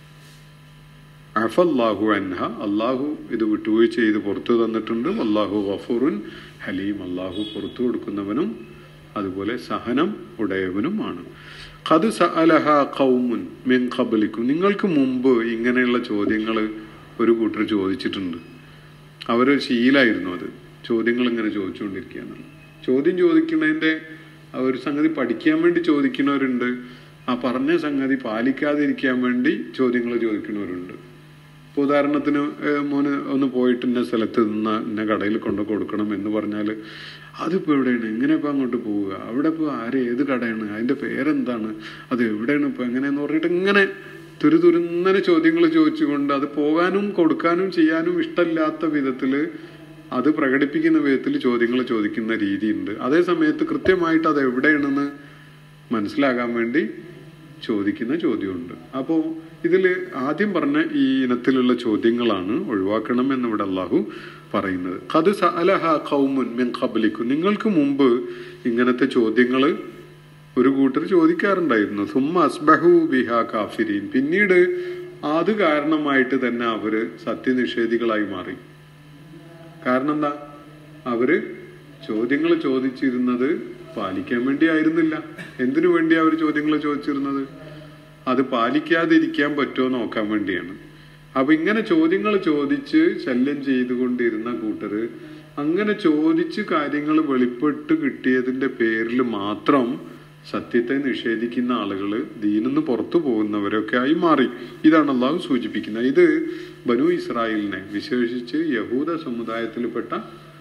അഫല്ലാഹു അൻഹ, അള്ളാഹു ഇത് വിട്ടുവീഴ്ച ചെയ്ത് പുറത്തു തന്നിട്ടുണ്ട്. അല്ലാഹു ഗഫൂറുൻ ഹലീം, അള്ളാഹു പുറത്തു കൊടുക്കുന്നവനും അതുപോലെ സഹനം ഉടയവനുമാണ്. ഖദ് സഅലഹ ഖൗമുൻ മിൻ ഖബ്ലിക്കും, നിങ്ങൾക്ക് മുമ്പ് ഇങ്ങനെയുള്ള ചോദ്യങ്ങൾ ഒരു കൂട്ടർ ചോദിച്ചിട്ടുണ്ട്. അവരൊരു ശീലായിരുന്നു അത്, ചോദ്യങ്ങൾ ഇങ്ങനെ ചോദിച്ചുകൊണ്ടിരിക്കുകയാണ്. ചോദ്യം ചോദിക്കുന്നതിൻ്റെ ഒരു സംഗതി പഠിക്കാൻ വേണ്ടി ചോദിക്കുന്നവരുണ്ട്, ആ പറഞ്ഞ സംഗതി പാലിക്കാതിരിക്കാൻ വേണ്ടി ചോദ്യങ്ങൾ ചോദിക്കുന്നവരുണ്ട്. ഇപ്പോൾ ഉദാഹരണത്തിന് മോന് ഒന്ന് പോയിട്ട് ഇന്ന സ്ഥലത്ത് നിന്ന് ഇന്ന കടയിൽ കൊണ്ടു കൊടുക്കണം എന്ന് പറഞ്ഞാൽ അതിപ്പോൾ എവിടെയാണ്, എങ്ങനെ ഇപ്പോൾ അങ്ങോട്ട് പോവുക, അവിടെ ഇപ്പോൾ ഏത് കടയാണ്, അതിൻ്റെ പേരെന്താണ്, അത് എവിടെയാണ് ഇപ്പോൾ എങ്ങനെയെന്ന് പറഞ്ഞിട്ട് ഇങ്ങനെ തുരുതുരുന്നനെ ചോദ്യങ്ങൾ ചോദിച്ചുകൊണ്ട് അത് പോകാനും കൊടുക്കാനും ചെയ്യാനും ഇഷ്ടമില്ലാത്ത വിധത്തിൽ അത് പ്രകടിപ്പിക്കുന്ന വിധത്തിൽ ചോദ്യങ്ങൾ ചോദിക്കുന്ന രീതിയുണ്ട്. അതേ സമയത്ത് കൃത്യമായിട്ട് അത് എവിടെയാണെന്ന് മനസ്സിലാകാൻ വേണ്ടി ചോദിക്കുന്ന ചോദ്യമുണ്ട്. അപ്പോൾ ഇതിൽ ആദ്യം പറഞ്ഞ ഈ ഇനത്തിലുള്ള ചോദ്യങ്ങളാണ് ഒഴിവാക്കണം എന്നിവിടെ അള്ളാഹു പറയുന്നത്. ഖദ് സഅലഹ ഖൗമുൻ മിൻ ഖബ്ലിക്കും, നിങ്ങൾക്ക് മുമ്പ് ഇങ്ങനത്തെ ചോദ്യങ്ങൾ ഒരു കൂട്ടർ ചോദിക്കാറുണ്ടായിരുന്നു. സുമ്മ അസ്ബഹു ബിഹാ കാഫിരീൻ, പിന്നീട് അത് കാരണമായിട്ട് തന്നെ അവര് സത്യനിഷേധികളായി മാറി. കാരണം എന്താ? അവര് ചോദ്യങ്ങൾ ചോദിച്ചിരുന്നത് പാലിക്കാൻ വേണ്ടി ആയിരുന്നില്ല. എന്തിനു വേണ്ടി അവർ ചോദ്യങ്ങൾ ചോദിച്ചിരുന്നത്? അത് പാലിക്കാതിരിക്കാൻ പറ്റുമോ നോക്കാൻ വേണ്ടിയാണ്. അപ്പൊ ഇങ്ങനെ ചോദ്യങ്ങൾ ചോദിച്ച് ശല്യം ചെയ്തുകൊണ്ടിരുന്ന കൂട്ടര് അങ്ങനെ ചോദിച്ച് കാര്യങ്ങൾ വെളിപ്പെട്ട് കിട്ടിയതിന്റെ പേരിൽ മാത്രം സത്യത്തെ നിഷേധിക്കുന്ന ആളുകൾ, ദീനിന്ന് പുറത്തു പോകുന്നവരൊക്കെ ആയി മാറി. ഇതാണ് അള്ളാഹു സൂചിപ്പിക്കുന്നത്. ഇത് ബനു ഇസ്രായേലിനെ, വിശേഷിച്ച് യഹൂദ സമുദായത്തിൽപ്പെട്ട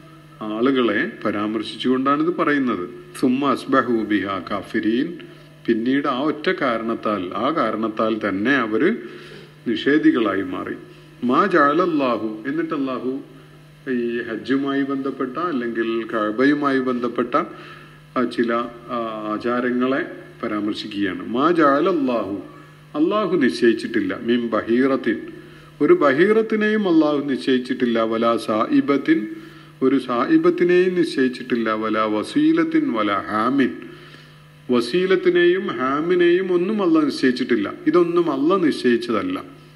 ആളുകളെ പരാമർശിച്ചുകൊണ്ടാണ് ഇത് പറയുന്നത്. സുമ്മ അസ്ബഹു ബിഹാ കാഫിരീൻ, പിന്നീട് ആ ഒറ്റ കാരണത്താൽ തന്നെ അവര് നിഷേധികളായി മാറി. മാ ജഅലല്ലാഹു, എന്നിട്ട് അല്ലാഹു ഈ ഹജ്ജുമായി ബന്ധപ്പെട്ട അല്ലെങ്കിൽ കഅബയുമായി ബന്ധപ്പെട്ട ചില ആചാരങ്ങളെ പരാമർശിക്കുകയാണ്. മാ ജഅലല്ലാഹു, അല്ലാഹു നിശ്ചയിച്ചിട്ടില്ല, മിൻ ബഹീറത്തിൻ, ഒരു ബഹീറത്തിനെയും അല്ലാഹു നിശ്ചയിച്ചിട്ടില്ല, വലാ സായിബത്തിൻ, ഒരു സായിബത്തിനെയും നിശ്ചയിച്ചിട്ടില്ല, വലാ വസീലത്തിൻ വലാ ഹാമിൻ, വസീലത്തിനെയും ഹാമിനെയും ഒന്നും അല്ലാഹു നിശ്ചയിച്ചിട്ടില്ല. ഇതൊന്നും അല്ലാഹു നിശ്ചയിച്ചതല്ല.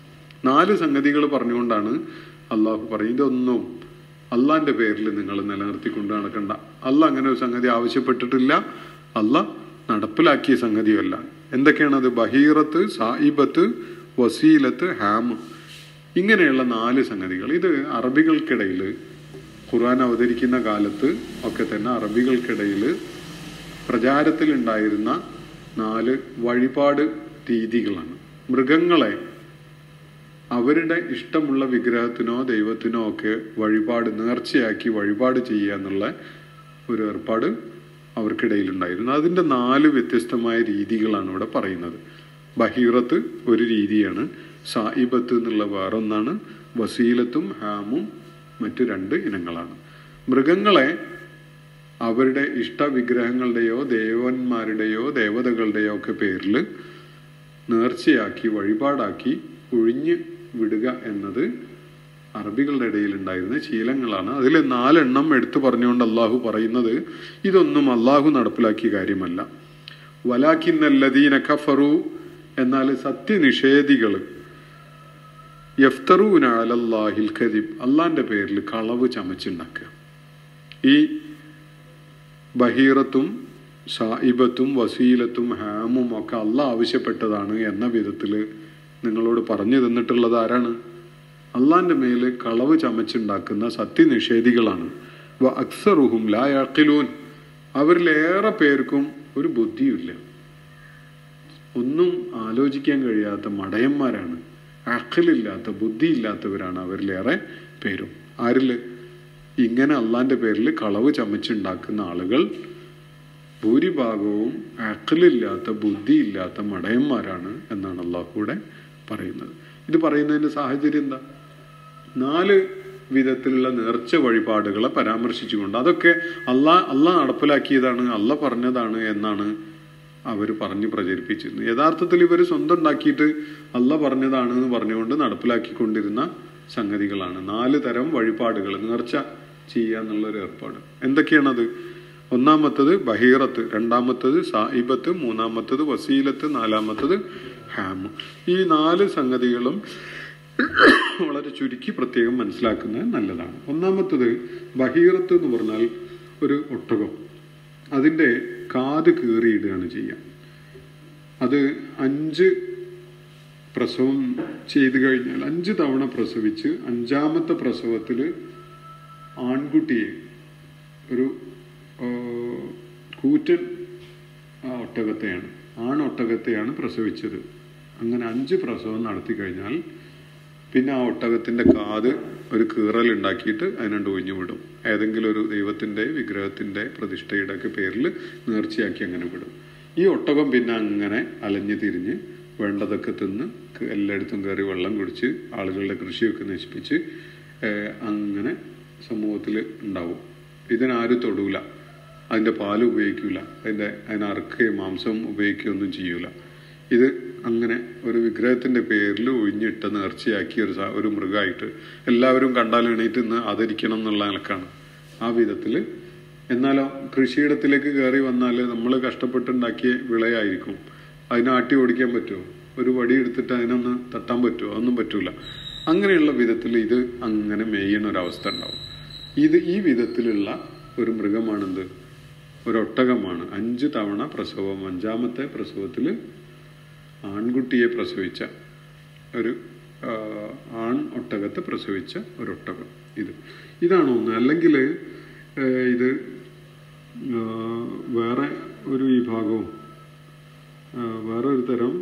4 സംഗതികൾ പറഞ്ഞുകൊണ്ടാണ് അള്ളാഹു പറയും ഇതൊന്നും അള്ളാന്റെ പേരിൽ നിങ്ങൾ നിലനിർത്തിക്കൊണ്ട് നടക്കണ്ട. അള്ളാഹ് അങ്ങനെ ഒരു സംഗതി ആവശ്യപ്പെട്ടിട്ടില്ല, അള്ളാഹ് നടപ്പിലാക്കിയ സംഗതിയല്ല. എന്തൊക്കെയാണത്? ബഹീറത്ത്, സായിബത്ത്, വസീലത്ത്, ഹാം, ഇങ്ങനെയുള്ള 4 സംഗതികൾ. ഇത് അറബികൾക്കിടയിൽ ഖുർആൻ അവതരിക്കുന്ന കാലത്ത് ഒക്കെ തന്നെ അറബികൾക്കിടയിൽ പ്രചാരത്തിലുണ്ടായിരുന്ന 4 വഴിപാട് രീതികളാണ്. മൃഗങ്ങളെ അവരുടെ ഇഷ്ടമുള്ള വിഗ്രഹത്തിനോ ദൈവത്തിനോ ഒക്കെ നേർച്ചയാക്കി വഴിപാട് ചെയ്യുക എന്നുള്ള ഒരു ഏർപ്പാട് അവർക്കിടയിലുണ്ടായിരുന്നു. അതിൻ്റെ 4 വ്യത്യസ്തമായ രീതികളാണ് ഇവിടെ പറയുന്നത്. ബഹീറത്ത് ഒരു രീതിയാണ്, സായിബത്ത് എന്നുള്ള വേറൊന്നാണ്, വസീലത്തും ഹാമും മറ്റു 2 ഇനങ്ങളാണ്. മൃഗങ്ങളെ അവരുടെ ഇഷ്ടവിഗ്രഹങ്ങളുടെയോ ദേവന്മാരുടെയോ ദേവതകളുടെയോ ഒക്കെ പേരിൽ നേർച്ചയാക്കി വഴിപാടാക്കി ഒഴിഞ്ഞ് വിടുക എന്നത് അറബികളുടെ ഇടയിൽ ഉണ്ടായിരുന്ന ശീലങ്ങളാണ്. അതിൽ 4 എണ്ണം എടുത്തു പറഞ്ഞുകൊണ്ട് അള്ളാഹു പറയുന്നത് ഇതൊന്നും അള്ളാഹു നടപ്പിലാക്കിയ കാര്യമല്ല. വലാകിന്നല്ലദീന കഫറു, എന്നാൽ സത്യനിഷേധികൾ യഫ്തറൂന അലല്ലാഹിൽ കദിബ്, അള്ളാന്റെ പേരിൽ കളവ് ചമച്ചുണ്ടാക്കുക. ഈ ബഹീറത്തും സായിബത്തും വസീലത്തും ഹാമും ഒക്കെ അള്ളാഹ് ആവശ്യപ്പെട്ടതാണ് എന്ന വിധത്തിൽ നിങ്ങളോട് പറഞ്ഞു തന്നിട്ടുള്ളത് ആരാണ്? അള്ളാന്റെ മേല് കളവ് ചമച്ചുണ്ടാക്കുന്ന സത്യനിഷേധികളാണ്. വ അക്സറുഹും ലാ യഖിലൂൻ, അവരിലേറെ പേർക്കും ഒരു ബുദ്ധിയില്ല, ഒന്നും ആലോചിക്കാൻ കഴിയാത്ത മടയന്മാരാണ്, അഖിലില്ലാത്ത ബുദ്ധിയില്ലാത്തവരാണ് അവരിലേറെ പേരും. ആരില്? ഇങ്ങനെ അള്ളാന്റെ പേരിൽ കളവ് ചമച്ചുണ്ടാക്കുന്ന ആളുകൾ ഭൂരിഭാഗവും അഖിലില്ലാത്ത ബുദ്ധിയില്ലാത്ത മടയന്മാരാണ് എന്നാണ് അള്ളാഹു കൂടെ പറയുന്നത്. ഇത് പറയുന്നതിന്റെ സാഹചര്യം എന്താ? 4 വിധത്തിലുള്ള നേർച്ച വഴിപാടുകളെ പരാമർശിച്ചുകൊണ്ട് അതൊക്കെ അല്ല നടപ്പിലാക്കിയതാണ്, അല്ല പറഞ്ഞതാണ് എന്നാണ് അവർ പറഞ്ഞ് പ്രചരിപ്പിച്ചിരുന്നത്. യഥാർത്ഥത്തിൽ ഇവർ സ്വന്തം ഉണ്ടാക്കിയിട്ട് അല്ല പറഞ്ഞതാണ് എന്ന് പറഞ്ഞുകൊണ്ട് നടപ്പിലാക്കിക്കൊണ്ടിരുന്ന സംഗതികളാണ്. 4 തരം വഴിപാടുകൾ നേർച്ച ചെയ്യുക എന്നുള്ളൊരു ഏർപ്പാട്. എന്തൊക്കെയാണത്? ഒന്നാമത്തത് ബഹീറത്ത്, രണ്ടാമത്തത് സായിബത്ത്, മൂന്നാമത്തത് വസീലത്ത്, നാലാമത്തത് ഹാമ്. ഈ 4 സംഗതികളും വളരെ ചുരുക്കി പ്രത്യേകം മനസ്സിലാക്കുന്നത് നല്ലതാണ്. ഒന്നാമത്തത് ബഹീറത്ത് എന്ന് പറഞ്ഞാൽ ഒരു ഒട്ടകം, അതിൻ്റെ കാത് കീറിയിടുകയാണ് ചെയ്യുക. അത് 5 പ്രസവം ചെയ്തു കഴിഞ്ഞാൽ 5 തവണ പ്രസവിച്ച് 5ാമത്തെ പ്രസവത്തിൽ ആൺകുട്ടിയെ, ഒരു കൂറ്റൻ ഒട്ടകത്തെയാണ്, ആണൊട്ടകത്തെയാണ് പ്രസവിച്ചത്. അങ്ങനെ 5 പ്രസവം നടത്തി കഴിഞ്ഞാൽ പിന്നെ ആ ഒട്ടകത്തിൻ്റെ കാത് ഒരു കീറലുണ്ടാക്കിയിട്ട് അതിനുണ്ട് ഒഴിഞ്ഞു വിടും. ഏതെങ്കിലും ഒരു ദൈവത്തിൻ്റെ വിഗ്രഹത്തിൻ്റെ പ്രതിഷ്ഠയുടെ ഒക്കെ പേരിൽ നേർച്ചയാക്കി അങ്ങനെ വിടും. ഈ ഒട്ടകം പിന്നെ അങ്ങനെ അലഞ്ഞു തിരിഞ്ഞ് വേണ്ടതൊക്കെ തിന്ന് എല്ലായിടത്തും കയറി വെള്ളം കുടിച്ച് ആളുകളുടെ കൃഷിയൊക്കെ നശിപ്പിച്ച് അങ്ങനെ സമൂഹത്തിൽ ഉണ്ടാവും. ഇതിനാരും തൊടൂല, അതിൻ്റെ പാല് ഉപയോഗിക്കൂല, അതിനറുക്കുകയും മാംസം ഉപയോഗിക്കുകയൊന്നും ചെയ്യൂല. ഇത് അങ്ങനെ ഒരു വിഗ്രഹത്തിൻ്റെ പേരിൽ ഒഴിഞ്ഞിട്ട് നേർച്ചയാക്കിയ ഒരു മൃഗമായിട്ട് എല്ലാവരും കണ്ടാൽ എണീറ്റ് ഇന്ന് ആദരിക്കണം എന്നുള്ള നിലക്കാണ് ആ വിധത്തിൽ. എന്നാലോ കൃഷിയിടത്തിലേക്ക് കയറി വന്നാൽ നമ്മൾ കഷ്ടപ്പെട്ടുണ്ടാക്കിയ വിളയായിരിക്കും. അതിനെ ആട്ടി ഓടിക്കാൻ പറ്റുമോ? ഒരു വടി എടുത്തിട്ട് അതിനൊന്ന് തട്ടാൻ പറ്റുമോ? അതൊന്നും പറ്റൂല. അങ്ങനെയുള്ള വിധത്തിൽ ഇത് അങ്ങനെ മേയ്യണ ഒരവസ്ഥ ഉണ്ടാവും. ഈ വിധത്തിലുള്ള ഒരു മൃഗമാണെന്ത്? ഒരൊട്ടകമാണ്. 5 തവണ പ്രസവം, 5ാമത്തെ പ്രസവത്തിൽ ആൺകുട്ടിയെ പ്രസവിച്ച ഒരു ആൺ ഒട്ടകത്തെ പ്രസവിച്ച ഒരൊട്ടകം. ഇതാണ് ഒന്ന്. അല്ലെങ്കിൽ ഇത് വേറെ ഒരു വിഭാഗവും വേറെ ഒരു തരം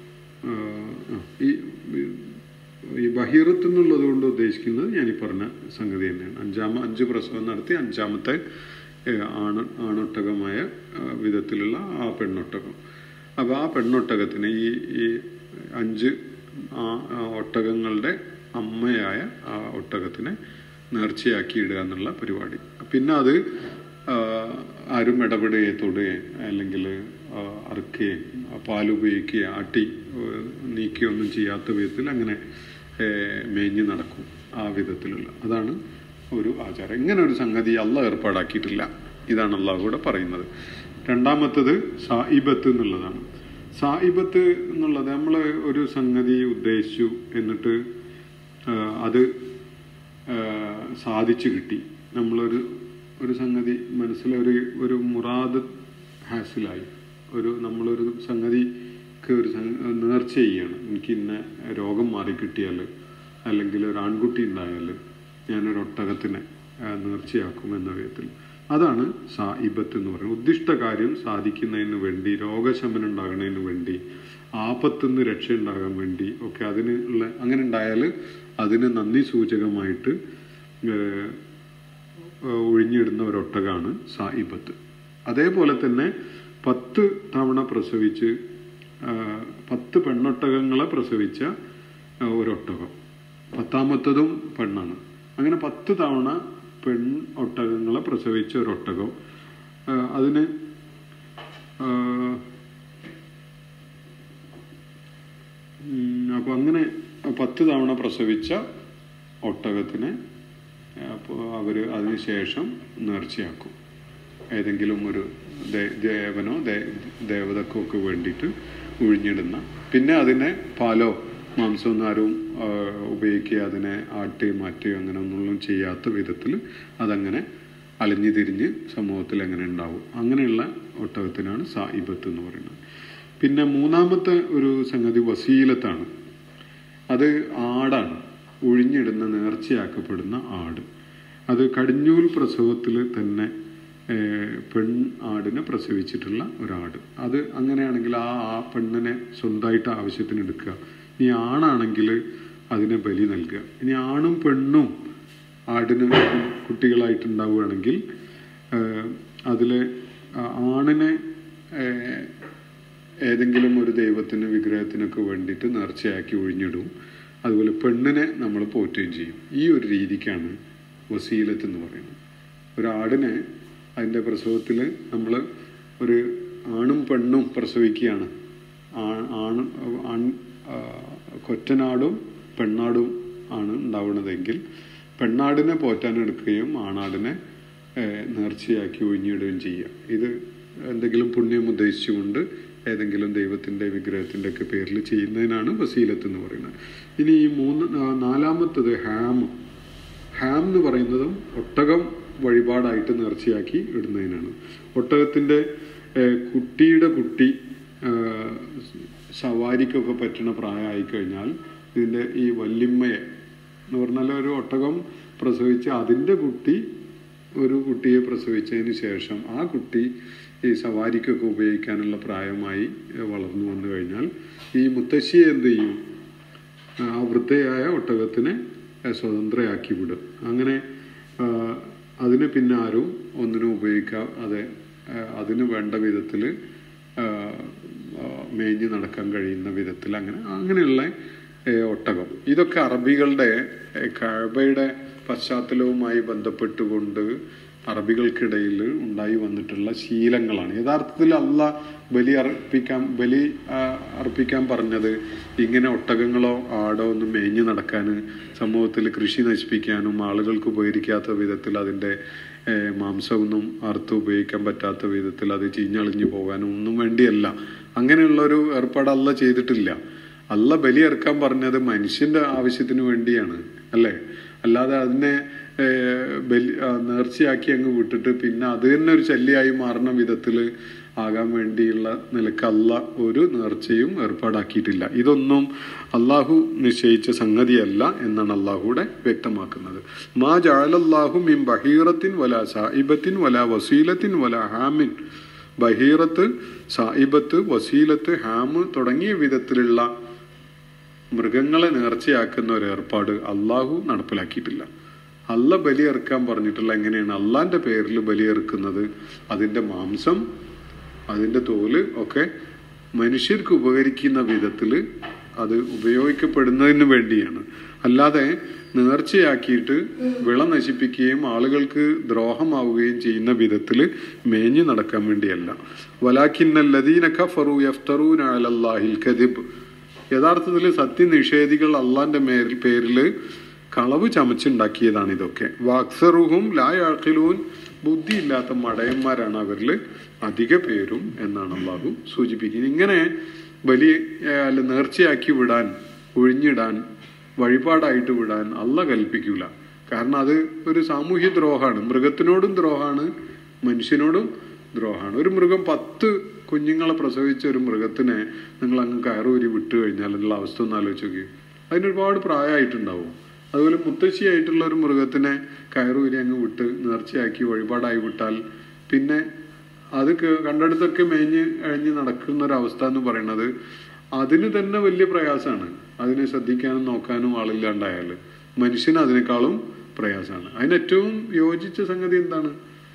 ഈ ബഹീറത്ത് എന്നുള്ളത് കൊണ്ട് ഉദ്ദേശിക്കുന്നത് ഞാൻ ഈ പറഞ്ഞ സംഗതി തന്നെയാണ്. 5 പ്രസവം നടത്തി 5ാമത്തെ ആണൊട്ടകമായ വിധത്തിലുള്ള ആ പെണ്ണൊട്ടകം. അപ്പോൾ ആ പെണ്ണൊട്ടകത്തിന് ഈ 5 ഒട്ടകങ്ങളുടെ അമ്മയായ ആ ഒട്ടകത്തിനെ നേർച്ചയാക്കി ഇടുക എന്നുള്ള പരിപാടി. പിന്നെ അത് ആരും ഇടപെടുകയോ തൊടുകയോ അല്ലെങ്കിൽ അറുക്കുകയും പാലുപയോഗിക്കുകയോ ആട്ടി നീക്കുകയോ ഒന്നും ചെയ്യാത്ത വിധത്തിൽ അങ്ങനെ മേഞ്ഞ് നടക്കും. ആ വിധത്തിലുള്ള അതാണ് ഒരു ആചാരം. ഇങ്ങനെ ഒരു സംഗതി അള്ളാഹ് ഏർപ്പാടാക്കിയിട്ടില്ല. ഇതാണ് അള്ളാഹു കൂടെ പറയുന്നത്. രണ്ടാമത്തത് സായിബത്ത് എന്നുള്ളതാണ്. സായിബത്ത് എന്നുള്ളത് നമ്മൾ ഒരു സംഗതി ഉദ്ദേശിച്ചു, എന്നിട്ട് അത് സാധിച്ചു കിട്ടി. നമ്മളൊരു സംഗതി ഒരു മുറാദ് ഹാസിലായി. നമ്മളൊരു സംഗതിക്ക് ഒരു നേർച്ച ചെയ്യാണ്. എനിക്ക് ഇന്ന രോഗം മാറിക്കിട്ടിയാൽ അല്ലെങ്കിൽ ഒരു ആൺകുട്ടി ഉണ്ടായാൽ ഞാനൊരു ഒട്ടകത്തിനെ നേർച്ചയാക്കും എന്ന വിധത്തിൽ. അതാണ് സായിബത്ത് എന്ന് പറയുന്നത്. ഉദ്ദിഷ്ട കാര്യം സാധിക്കുന്നതിന് വേണ്ടി, രോഗശമനം ഉണ്ടാകുന്നതിന് വേണ്ടി, ആപത്തുനിന്ന് രക്ഷ ഉണ്ടാകാൻ വേണ്ടി ഒക്കെ അങ്ങനെ ഉണ്ടായാൽ അതിന് നന്ദി സൂചകമായിട്ട് ഒഴിഞ്ഞിടുന്ന ഒരൊട്ടകമാണ് സായിബത്ത്. അതേപോലെ തന്നെ 10 തവണ പ്രസവിച്ച് 10 പെണ്ണൊട്ടകങ്ങളെ പ്രസവിച്ച ഒരൊട്ടകം, 10ാമത്തതും പെണ്ണാണ്. അങ്ങനെ 10 തവണ ഒട്ടകങ്ങളെ പ്രസവിച്ച ഒരൊട്ടകം. അതിന് അപ്പൊ അങ്ങനെ 10 തവണ പ്രസവിച്ച ഒട്ടകത്തിനെ അവര് അതിനുശേഷം നേർച്ചയാക്കും. ഏതെങ്കിലും ഒരു ദേവനോ ദേവതക്കോ ഒക്കെ വേണ്ടിയിട്ട് ഒഴിഞ്ഞിടുന്ന, പിന്നെ അതിനെ പാലോ മാംസമൊന്നും ആരും ഉപയോഗിക്കുക, അതിനെ ആട്ടി മാറ്റുകയോ അങ്ങനെ ഒന്നും ചെയ്യാത്ത വിധത്തിൽ അതങ്ങനെ അലഞ്ഞു തിരിഞ്ഞ് സമൂഹത്തിൽ എങ്ങനെ ഉണ്ടാവും. അങ്ങനെയുള്ള ഒട്ടകത്തിനാണ് സായിബത്ത് എന്ന് പറയുന്നത്. പിന്നെ 3ാമത്തെ ഒരു സംഗതി വസീലത്താണ്. അത് ആടാണ്, ഒഴിഞ്ഞിടുന്ന നേർച്ചയാക്കപ്പെടുന്ന ആട്. അത് കടിഞ്ഞൂൽ പ്രസവത്തിൽ തന്നെ പെൺ ആടിനെ പ്രസവിച്ചിട്ടുള്ള ഒരാട്. അത് അങ്ങനെയാണെങ്കിൽ ആ പെണ്ണിനെ സ്വന്തമായിട്ട് ആവശ്യത്തിന് എടുക്കുക. ഇനി ആണാണെങ്കിൽ അതിനെ ബലി നൽകുക. ഇനി ആണും പെണ്ണും ആടിന് കുട്ടികളായിട്ടുണ്ടാവുകയാണെങ്കിൽ അതിലെ ആണിനെ ഏതെങ്കിലും ഒരു ദൈവത്തിന് വിഗ്രഹത്തിനൊക്കെ വേണ്ടിയിട്ട് നേർച്ചയാക്കി ഒഴിഞ്ഞിടും. അതുപോലെ പെണ്ണിനെ നമ്മൾ പോറ്റുകയും ചെയ്യും. ഈ ഒരു രീതിക്കാണ് വസീലത്ത് എന്ന് പറയുന്നത്. ഒരാടിനെ അതിൻ്റെ പ്രസവത്തിൽ നമ്മൾ ഒരു ആണും പെണ്ണും പ്രസവിക്കുകയാണ്. കൊറ്റനാടും പെണ്ണാടും ആണ് ഉണ്ടാവുന്നതെങ്കിൽ പെണ്ണാടിനെ പോറ്റാനെടുക്കുകയും ആണാടിനെ നേർച്ചയാക്കി ഒഴിഞ്ഞിടുകയും ചെയ്യുക. ഇത് എന്തെങ്കിലും പുണ്യം ഉദ്ദേശിച്ചുകൊണ്ട് ഏതെങ്കിലും ദൈവത്തിൻ്റെ വിഗ്രഹത്തിൻ്റെ ഒക്കെ പേരിൽ ചെയ്യുന്നതിനാണ് വസീലത്ത് എന്ന് പറയുന്നത്. ഇനി ഈ നാലാമത്തത് ഹാം എന്ന് പറയുന്നതും ഒട്ടകം വഴിപാടായിട്ട് നേർച്ചയാക്കി ഇടുന്നതിനാണ്. ഒട്ടകത്തിൻ്റെ കുട്ടിയുടെ കുട്ടി സവാരിക്കൊക്കെ പറ്റുന്ന പ്രായമായി കഴിഞ്ഞാൽ ഇതിൻ്റെ ഈ വല്യമ്മയെ എന്ന് പറഞ്ഞാൽ ഒരു ഒട്ടകം പ്രസവിച്ച് അതിൻ്റെ ഒരു കുട്ടിയെ പ്രസവിച്ചതിന് ശേഷം ആ കുട്ടി ഈ സവാരിക്കൊക്കെ ഉപയോഗിക്കാനുള്ള പ്രായമായി വളർന്നു വന്നു കഴിഞ്ഞാൽ ഈ മുത്തശ്ശിയെ എന്ത് ചെയ്യും? ആ വൃദ്ധയായ ഒട്ടകത്തിനെ സ്വതന്ത്രയാക്കി വിടും. അങ്ങനെ അതിനെ പിന്നെ ആരും ഒന്നിനും ഉപയോഗിക്കാതെ അതിന് വേണ്ട വിധത്തിൽ മേഞ്ഞ് നടക്കാൻ കഴിയുന്ന വിധത്തിൽ അങ്ങനെയുള്ള ഒട്ടകം. ഇതൊക്കെ അറബികളുടെ കഅബയുടെ പശ്ചാത്തലവുമായി ബന്ധപ്പെട്ടുകൊണ്ട് അറബികൾക്കിടയിൽ ഉണ്ടായി വന്നിട്ടുള്ള ശീലങ്ങളാണ്. യഥാർത്ഥത്തിൽ ബലി അർപ്പിക്കാൻ പറഞ്ഞത് ഇങ്ങനെ ഒട്ടകങ്ങളോ ആടോ ഒന്നും മേഞ്ഞു നടക്കാൻ, സമൂഹത്തിൽ കൃഷി നശിപ്പിക്കാനും ആളുകൾക്ക് ഉപകരിക്കാത്ത വിധത്തിൽ അതിൻ്റെ മാംസമൊന്നും അറുത്ത് ഉപയോഗിക്കാൻ പറ്റാത്ത വിധത്തിൽ അത് ചീഞ്ഞളിഞ്ഞു പോകാനും ഒന്നും വേണ്ടിയല്ല. അങ്ങനെയുള്ളൊരു ഏർപ്പാട് ചെയ്തിട്ടില്ല. ബലി ഇറക്കാൻ പറഞ്ഞത് മനുഷ്യന്റെ ആവശ്യത്തിന് വേണ്ടിയാണ്, അല്ലേ? അല്ലാതെ അതിനെ നേർച്ചയാക്കി അങ്ങ് വിട്ടിട്ട് പിന്നെ അത് തന്നെ ഒരു ശല്യമായി മാറുന്ന വിധത്തിൽ ആകാൻ വേണ്ടിയുള്ള നിലക്ക് ഒരു നേർച്ചയും ഏർപ്പാടാക്കിയിട്ടില്ല. ഇതൊന്നും അള്ളാഹു നിശ്ചയിച്ച സംഗതിയല്ല എന്നാണ് അള്ളാഹുടെ വ്യക്തമാക്കുന്നത്. മാ ജഅലല്ലാഹു മിൻ ബഹീറത്തിൻ വലാ സായിബത്തിൻ വലാ വസീലത്തിൻ വലാ ഹാമിൻ. ബഹീറത്ത്, സായിബത്ത്, വസീലത്ത്, ഹാമ് തുടങ്ങിയ വിധത്തിലുള്ള മൃഗങ്ങളെ നേർച്ചയാക്കുന്ന ഒരു ഏർപ്പാട് അള്ളാഹു നടപ്പിലാക്കിയിട്ടില്ല. ബലിയെറുക്കാൻ പറഞ്ഞിട്ടുള്ള എങ്ങനെയാണ് അള്ളാന്റെ പേരിൽ ബലിയെറുക്കുന്നത്? അതിൻ്റെ മാംസം, അതിൻ്റെ തോല് ഒക്കെ മനുഷ്യർക്ക് ഉപകരിക്കുന്ന വിധത്തിൽ അത് ഉപയോഗിക്കപ്പെടുന്നതിന് വേണ്ടിയാണ്. അല്ലാതെ നേർച്ചയാക്കിയിട്ട് വിള നശിപ്പിക്കുകയും ആളുകൾക്ക് ദ്രോഹമാവുകയും ചെയ്യുന്ന വിധത്തിൽ മേഞ്ഞു നടക്കാൻ വേണ്ടിയല്ല. വലാകിന്നല്ലദീന കഫറു യഫ്തറൂന അലല്ലാഹിൽ കദിബ്. യഥാർത്ഥത്തിൽ സത്യനിഷേധികൾ അള്ളാന്റെ പേരിൽ കളവ് ചമച്ചുണ്ടാക്കിയതാണ് ഇതൊക്കെ. വാക്സറുഹും ലാ യഅഖിലൂൻ. ബുദ്ധിയില്ലാത്ത മടയന്മാരാണ് അവരിൽ അധിക പേരും എന്നാണ് അള്ളാഹു സൂചിപ്പിക്കുന്നത്. ഇങ്ങനെ നേർച്ചയാക്കി വിടാൻ, ഒഴിഞ്ഞിടാൻ, വഴിപാടായിട്ട് വിടാൻ കൽപ്പിക്കൂല. കാരണം അത് ഒരു സാമൂഹ്യ ദ്രോഹമാണ്. മൃഗത്തിനോടും ദ്രോഹമാണ്, മനുഷ്യനോടും ദ്രോഹമാണ്. ഒരു മൃഗം 10 കുഞ്ഞുങ്ങളെ പ്രസവിച്ച ഒരു മൃഗത്തിനെ നിങ്ങൾ അങ്ങ് കയറൂരി വിട്ടു കഴിഞ്ഞാൽ അതിനുള്ള അവസ്ഥ ഒന്ന് ആലോചിച്ച് നോക്കി. അതിനൊരുപാട് പ്രായമായിട്ടുണ്ടാവും. അതുപോലെ മുത്തശ്ശിയായിട്ടുള്ള ഒരു മൃഗത്തിനെ കയറൂരി അങ്ങ് വിട്ട് നേർച്ചയാക്കി വഴിപാടായി വിട്ടാൽ പിന്നെ അത് കണ്ടെടുത്തൊക്കെ അഴിഞ്ഞ് നടക്കുന്ന ഒരവസ്ഥ എന്ന് പറയുന്നത് അതിന് തന്നെ വലിയ പ്രയാസമാണ്. അതിനെ ശ്രദ്ധിക്കാനും നോക്കാനും ആളില്ലാണ്ടായാൽ മനുഷ്യന് അതിനേക്കാളും പ്രയാസമാണ്. അതിനേറ്റവും യോജിച്ച സംഗതി എന്താണ്?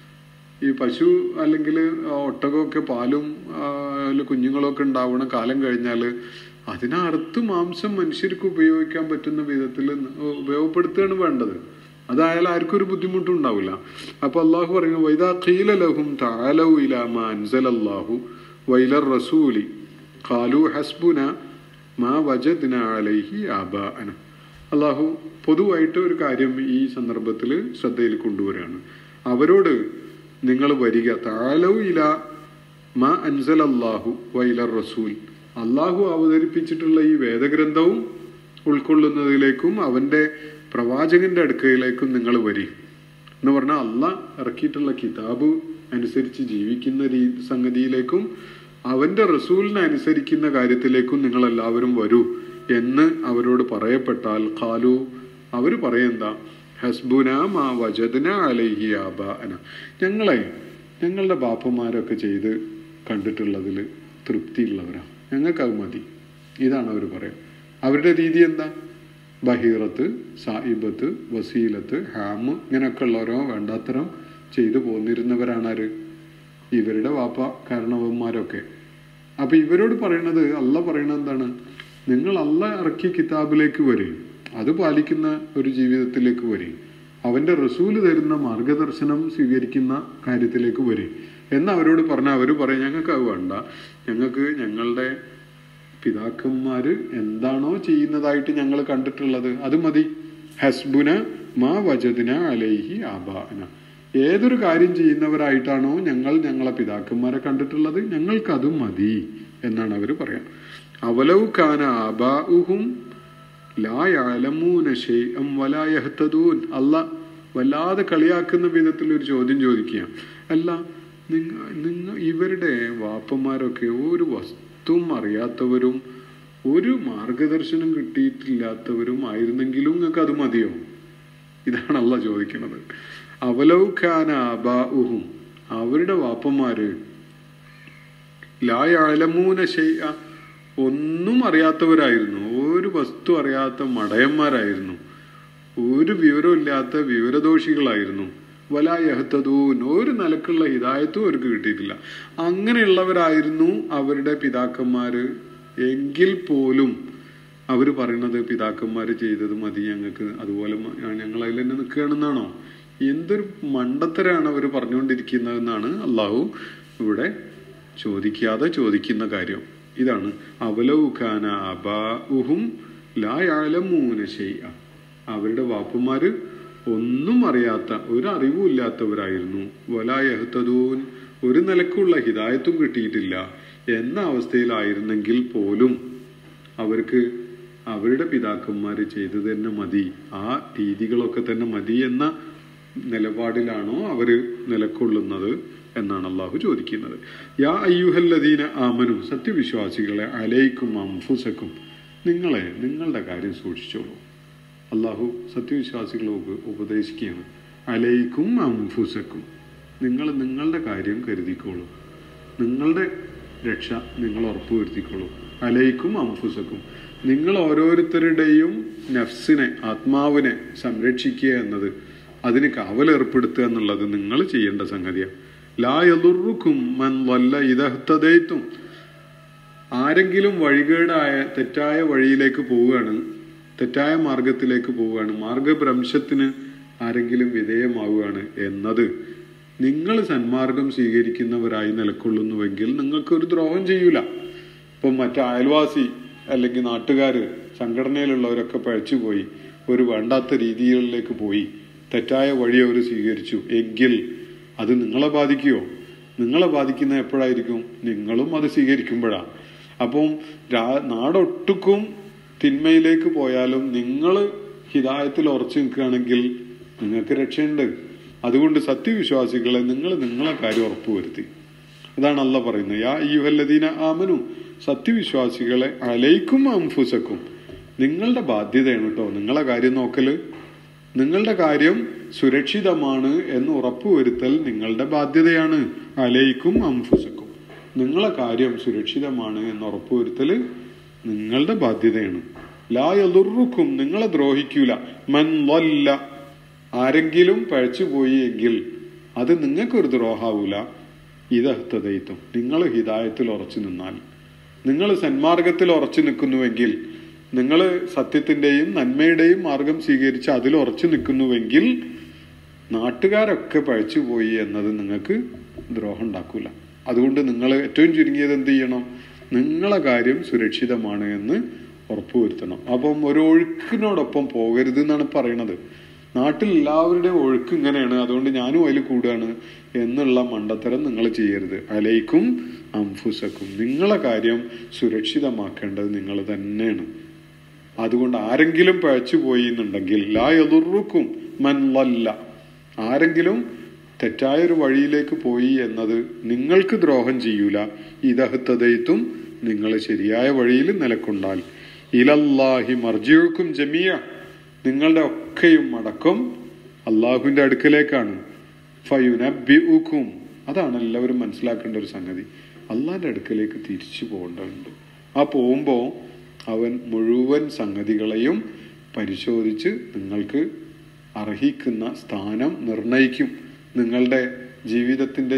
ഈ പശു അല്ലെങ്കിൽ ഒട്ടകമൊക്കെ പാലും കുഞ്ഞുങ്ങളൊക്കെ ഉണ്ടാവുന്ന കാലം കഴിഞ്ഞാൽ അതിനെ അറുത്ത് മാംസം മനുഷ്യർക്ക് ഉപയോഗിക്കാൻ പറ്റുന്ന വിധത്തിൽ ഉപയോഗപ്പെടുത്തുകയാണ് വേണ്ടത്. അതായാലും ആർക്കും ഒരു ബുദ്ധിമുട്ടും ഉണ്ടാവില്ല. അപ്പൊ അള്ളാഹു പറയുന്നു, വൈദാ ഖീല ലഹും തആലൗ ഇലാ മാ അൻസലല്ലാഹു വഇലർ റസൂലി ഖാലു ഹസ്ബുന മാ വജദ്നാ അലൈഹി ആബാഅന. അള്ളാഹു പൊതുവായിട്ട് ഒരു കാര്യം ഈ സന്ദർഭത്തിൽ ശ്രദ്ധയിൽ കൊണ്ടുവരികയാണ്. അവരോട് നിങ്ങൾ വരിക, തആലൗ ഇലാ മാ അൻസലല്ലാഹു വഇലർ റസൂൽ. അള്ളാഹു അവതരിപ്പിച്ചിട്ടുള്ള ഈ വേദഗ്രന്ഥവും ഉൾക്കൊള്ളുന്നതിലേക്കും അവന്റെ പ്രവാചകന്റെ അടുക്കയിലേക്കും നിങ്ങൾ വരി എന്ന് പറഞ്ഞാൽ അള്ളാഹ് ഇറക്കിയിട്ടുള്ള കിതാബ് അനുസരിച്ച് ജീവിക്കുന്ന സംഗതിയിലേക്കും അവന്റെ റസൂലിനെ അനുസരിക്കുന്ന കാര്യത്തിലേക്കും നിങ്ങൾ എല്ലാവരും വരൂ എന്ന് അവരോട് പറയപ്പെട്ടാൽ ഖാലു, അവർ പറയെന്താ? ഹസ്ബുനാ മാ വജദ്നാ അലൈഹി ആബാഅന. ഞങ്ങളുടെ ബാപ്പന്മാരൊക്കെ ചെയ്ത് കണ്ടിട്ടുള്ളതിൽ തൃപ്തിയുള്ളവരാ, ഞങ്ങൾക്കത് മതി. ഇതാണ് അവർ പറയാം. അവരുടെ രീതി എന്താ? ബഹീറത്ത്, സായിബത്ത്, വസീലത്ത്, ഹാമ് ഇങ്ങനെയൊക്കെ ഉള്ളവരോ വേണ്ടാത്തരം ചെയ്തു പോന്നിരുന്നവരാണാര്? ഇവരുടെ വാപ്പ കാരണവന്മാരൊക്കെ. അപ്പൊ ഇവരോട് പറയണത്, അള്ളാഹ് പറയണത് എന്താണ്? നിങ്ങൾ അള്ളാഹ് ഇറക്കിയ കിതാബിലേക്ക് വരും, അത് പാലിക്കുന്ന ഒരു ജീവിതത്തിലേക്ക് വരും, അവന്റെ റസൂല് തരുന്ന മാർഗദർശനം സ്വീകരിക്കുന്ന കാര്യത്തിലേക്ക് വരും എന്ന് അവരോട് പറഞ്ഞാൽ അവർ പറയും ഞങ്ങൾക്ക് അത് വേണ്ട, ഞങ്ങൾക്ക് ഞങ്ങളുടെ പിതാക്കന്മാര് എന്താണോ ചെയ്യുന്നതായിട്ട് ഞങ്ങൾ കണ്ടിട്ടുള്ളത് അത് മതി. ഹസ്ബുന മാ വജദ്ന അലൈഹി ആബാന. ഏതൊരു കാര്യം ചെയ്യുന്നവരായിട്ടാണോ ഞങ്ങളെ പിതാക്കന്മാരെ കണ്ടിട്ടുള്ളത് ഞങ്ങൾക്കത് മതി എന്നാണ് അവർ പറയാം. അവലൗ കാന ആബാഉഹും ലാ യഅലമൂന ശൈഅൻ വലാ യഹ്തദൂൻ. അല്ലാഹ് വല്ലാതെ കളിയാക്കുന്ന വിധത്തിൽ ഒരു ചോദ്യം ചോദിക്കുക. അല്ല, ഇവരുടെ വാപ്പന്മാരൊക്കെ ഒരു വസ്തുവും അറിയാത്തവരും ഒരു മാർഗദർശനം കിട്ടിയിട്ടില്ലാത്തവരും ആയിരുന്നെങ്കിലും നിങ്ങൾക്ക് അത് മതിയോ? ഇതാണ് അള്ളാഹ് ചോദിക്കുന്നത്. അവലൗ കാന ആബാഉഹും, അവരുടെ വാപ്പന്മാര് ലാ യഅലമൂന ശൈഅ, ഒന്നും അറിയാത്തവരായിരുന്നു, ഒരു വസ്തു അറിയാത്ത മടയന്മാരായിരുന്നു, ഒരു വിവരമില്ലാത്ത വിവരദോഷികളായിരുന്നു. വലാ യഹ്തദൂൻ, ഒരു നിലക്കുള്ള ഹിദായത്തും അവർക്ക് കിട്ടിയിട്ടില്ല. അങ്ങനെയുള്ളവരായിരുന്നു അവരുടെ പിതാക്കന്മാര് എങ്കിൽ പോലും അവർ പറയുന്നത് പിതാക്കന്മാര് ചെയ്തത് മതി ഞങ്ങൾക്ക്, അതുപോലെ ഞങ്ങൾ അതിൽ തന്നെ നിൽക്കുകയാണെന്നാണോ? എന്തൊരു മണ്ടത്തരാണ് അവർ പറഞ്ഞുകൊണ്ടിരിക്കുന്നതെന്നാണ് അള്ളാഹു ഇവിടെ ചോദിക്കുന്ന കാര്യം. ഇതാണ് അവലൗ കാന ആബാഉഹും ലാ യഅലമൂന ശൈഅ, അവരുടെ വാപ്പന്മാര് ഒന്നും അറിയാത്ത, ഒരു അറിവും ഇല്ലാത്തവരായിരുന്നു. വലാ യഹ്തദൂൻ, ഒരു നിലക്കുള്ള ഹിദായത്തും കിട്ടിയിട്ടില്ല എന്ന അവസ്ഥയിലായിരുന്നെങ്കിൽ പോലും അവർക്ക് അവരുടെ പിതാക്കന്മാര് ചെയ്തത് തന്നെ മതി, ആ രീതികളൊക്കെ തന്നെ മതി എന്ന നിലപാടിലാണോ അവര് നിലക്കൊള്ളുന്നത് എന്നാണ് അള്ളാഹു ചോദിക്കുന്നത്. യാ അയ്യുഹല്ലദീന ആമനു, സത്യവിശ്വാസികളെ, അലൈക്കും അൻഫുസക്കും, നിങ്ങളുടെ കാര്യം സൂക്ഷിച്ചോളൂ. അള്ളാഹു സത്യവിശ്വാസികളെ ഉപദേശിക്കുകയാണ്. അലൈക്കും അൻഫുസക്കും, നിങ്ങളുടെ കാര്യം കരുതിക്കോളൂ, നിങ്ങളുടെ രക്ഷ നിങ്ങൾ ഉറപ്പുവരുത്തിക്കോളൂ. അലൈക്കും അൻഫുസക്കും, നിങ്ങൾ ഓരോരുത്തരുടെയും നഫ്സിനെ, ആത്മാവിനെ സംരക്ഷിക്കുക എന്നത്, അതിന് കാവലേർപ്പെടുത്തുക എന്നുള്ളത് നിങ്ങൾ ചെയ്യേണ്ട സംഗതിയാണ്. ലാ യദുറുക്കും മൻ വല്ല ഇദഹ്തദൈതും, ആരെങ്കിലും വഴികേടായ തെറ്റായ വഴിയിലേക്ക് പോവുകയാണ്, തെറ്റായ മാർഗത്തിലേക്ക് പോവുകയാണ്, മാർഗഭ്രംശത്തിന് ആരെങ്കിലും വിധേയമാവുകയാണ് എന്നത് നിങ്ങൾ സന്മാർഗം സ്വീകരിക്കുന്നവരായി നിലക്കൊള്ളുന്നുവെങ്കിൽ നിങ്ങൾക്കൊരു ദ്രോഹം ചെയ്യൂല. ഇപ്പം മറ്റേ അയൽവാസി അല്ലെങ്കിൽ നാട്ടുകാര്, സംഘടനയിലുള്ളവരൊക്കെ പഴച്ചുപോയി ഒരു വേണ്ടാത്ത രീതികളിലേക്ക് പോയി തെറ്റായ വഴി അവർ സ്വീകരിച്ചു എങ്കിൽ അത് നിങ്ങളെ ബാധിക്കുമോ? നിങ്ങളെ ബാധിക്കുന്ന എപ്പോഴായിരിക്കും? നിങ്ങളും അത് സ്വീകരിക്കുമ്പോഴാണ്. അപ്പം നാടൊട്ടുക്കും തിന്മയിലേക്ക് പോയാലും നിങ്ങൾ ഹിദായത്തിൽ ഉറച്ചു നിൽക്കുകയാണെങ്കിൽ നിങ്ങൾക്ക് രക്ഷയുണ്ട്. അതുകൊണ്ട് സത്യവിശ്വാസികളെ നിങ്ങളെ കാര്യം ഉറപ്പുവരുത്തി. അതാണ് അള്ളാഹ് പറയുന്നത്. യാ അയ്യുഹല്ലദീന ആമനു, സത്യവിശ്വാസികളെ, അലൈക്കും അൻഫുസക്കും, നിങ്ങളുടെ ബാധ്യതയാണ് കേട്ടോ നിങ്ങളെ കാര്യം നോക്കല്. നിങ്ങളുടെ കാര്യം സുരക്ഷിതമാണ് എന്ന് ഉറപ്പുവരുത്തൽ നിങ്ങളുടെ ബാധ്യതയാണ്. അലൈക്കും അൻഫുസക്കും, നിങ്ങളെ കാര്യം സുരക്ഷിതമാണ് എന്ന് ഉറപ്പുവരുത്തൽ നിങ്ങളുടെ ബാധ്യതയാണ്. ലാ യദുറുക്കും, നിങ്ങളെ ദ്രോഹിക്കൂല. മൻ വല്ല, ആരെങ്കിലും പഴച്ചുപോയി എങ്കിൽ അത് നിങ്ങൾക്കൊരു ദ്രോഹാവൂല. ഇദഹ്തദൈതും, നിങ്ങൾ ഹിദായത്തിൽ ഉറച്ചു നിന്നാൽ, നിങ്ങൾ സന്മാർഗത്തിൽ ഉറച്ചു നിൽക്കുന്നുവെങ്കിൽ, നിങ്ങൾ സത്യത്തിന്റെയും നന്മയുടെയും മാർഗം സ്വീകരിച്ച് അതിൽ ഉറച്ചു നിൽക്കുന്നുവെങ്കിൽ നാട്ടുകാരൊക്കെ പഴച്ചുപോയി എന്നത് നിങ്ങൾക്ക് ദ്രോഹം ഉണ്ടാക്കൂല. അതുകൊണ്ട് നിങ്ങൾ ഏറ്റവും ചുരുങ്ങിയത് എന്ത് ചെയ്യണം? നിങ്ങളെ കാര്യം സുരക്ഷിതമാണ് എന്ന് ഉറപ്പുവരുത്തണം. അപ്പം ഒരു ഒഴുക്കിനോടൊപ്പം പോകരുത് എന്നാണ് പറയണത്. നാട്ടിൽ എല്ലാവരുടെയും ഒഴുക്ക് ഇങ്ങനെയാണ്, അതുകൊണ്ട് ഞാനും അതിൽ കൂടുകയാണ് എന്നുള്ള മണ്ടത്തരം നിങ്ങൾ ചെയ്യരുത്. അലൈക്കും അൻഫുസക്കും, നിങ്ങളെ കാര്യം സുരക്ഷിതമാക്കേണ്ടത് നിങ്ങൾ തന്നെയാണ്. അതുകൊണ്ട് ആരെങ്കിലും പഴച്ചുപോയി എന്നുണ്ടെങ്കിൽ ലാ യദുറുക്കും മൻ വല്ല, ആരെങ്കിലും തെറ്റായൊരു വഴിയിലേക്ക് പോയി എന്നത് നിങ്ങൾക്ക് ദ്രോഹം ചെയ്യൂല. ഇദഹ്തദൈതും, നിങ്ങൾ ശരിയായ വഴിയിൽ നിലക്കൊണ്ടാൽ. ഇലല്ലാഹി മർജിഉക്കും ജമീഅ, നിങ്ങളുടെ ഒക്കെയും അടക്കം അള്ളാഹുവിന്റെ അടുക്കലേക്കാണ്. ഫയുനബ്ബിഉക്കും, അതാണ് എല്ലാവരും മനസ്സിലാക്കേണ്ട ഒരു സംഗതി. അള്ളാഹിന്റെ അടുക്കലേക്ക് തിരിച്ചു പോകേണ്ടതുണ്ട്. ആ പോകുമ്പോ അവൻ മുഴുവൻ സംഗതികളെയും പരിശോധിച്ച് നിങ്ങൾക്ക് അർഹിക്കുന്ന സ്ഥാനം നിർണയിക്കും. നിങ്ങളുടെ ജീവിതത്തിന്റെ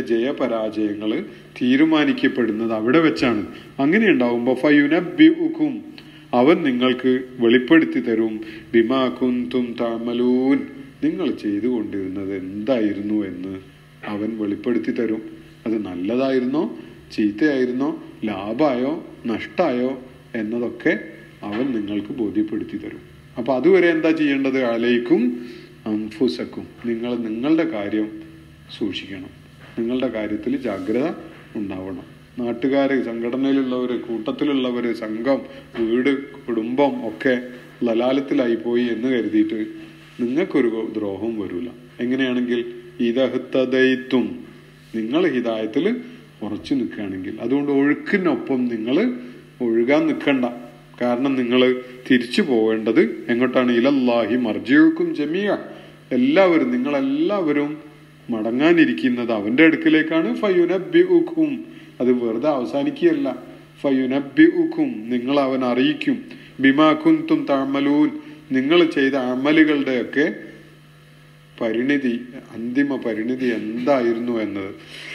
ജയപരാജയങ്ങൾ തീരുമാനിക്കപ്പെടുന്നത് അവിടെ വെച്ചാണ്. അങ്ങനെ ഉണ്ടാവുമ്പോ ഫയുനബ്ബിഉക്കും, അവൻ നിങ്ങൾക്ക് വെളിപ്പെടുത്തി തരും ബിമാ കുന്തും തഅമലൂൻ, നിങ്ങൾ ചെയ്തുകൊണ്ടിരുന്നത് എന്തായിരുന്നു എന്ന് അവൻ വെളിപ്പെടുത്തി തരും. അത് നല്ലതായിരുന്നോ ചീത്തയായിരുന്നോ ലാഭമായോ നഷ്ടമായോ എന്നതൊക്കെ അവൻ നിങ്ങൾക്ക് ബോധ്യപ്പെടുത്തി തരും. അപ്പൊ അതുവരെ എന്താ ചെയ്യേണ്ടത്? അലൈക്കും അൻഫുസക്കും, നിങ്ങൾ നിങ്ങളുടെ കാര്യം സൂക്ഷിക്കണം, നിങ്ങളുടെ കാര്യത്തിൽ ജാഗ്രത ഉണ്ടാവണം. നാട്ടുകാര്, സംഘടനയിലുള്ളവര്, കൂട്ടത്തിലുള്ളവര്, സംഘം, വീട്, കുടുംബം ഒക്കെ ലലാലത്തിലായി പോയി എന്ന് കരുതിയിട്ട് നിങ്ങൾക്കൊരു ദ്രോഹവും വരൂല. എങ്ങനെയാണെങ്കിൽ ഇദഹ്തദൈതും, നിങ്ങൾ ഹിദായത്തിൽ ഉറച്ചു നിൽക്കുകയാണെങ്കിൽ. അതുകൊണ്ട് ഒഴുക്കിനൊപ്പം നിങ്ങൾ ഒഴുകാൻ നിൽക്കണ്ട. കാരണം നിങ്ങൾ തിരിച്ചു പോവേണ്ടത് എങ്ങോട്ടാണ്? ഇലല്ലാഹി മർജിഉക്കും ജമീഅ, എല്ലാവരും, നിങ്ങളെല്ലാവരും മടങ്ങാനിരിക്കുന്നത് അവന്റെ അടുക്കിലേക്കാണ്. ഫയുനബ്ബിഉക്കും, അത് വെറുതെ അവസാനിക്കുകയല്ല. ഫയുനബ്ബിഉക്കും, നിങ്ങൾ അവൻ അറിയിക്കും. ബിമാ കുന്തും തഅമലൂൻ, നിങ്ങൾ ചെയ്ത അമലുകളുടെയൊക്കെ പരിണിതി, അന്തിമ പരിണിതി എന്തായിരുന്നു എന്നത്,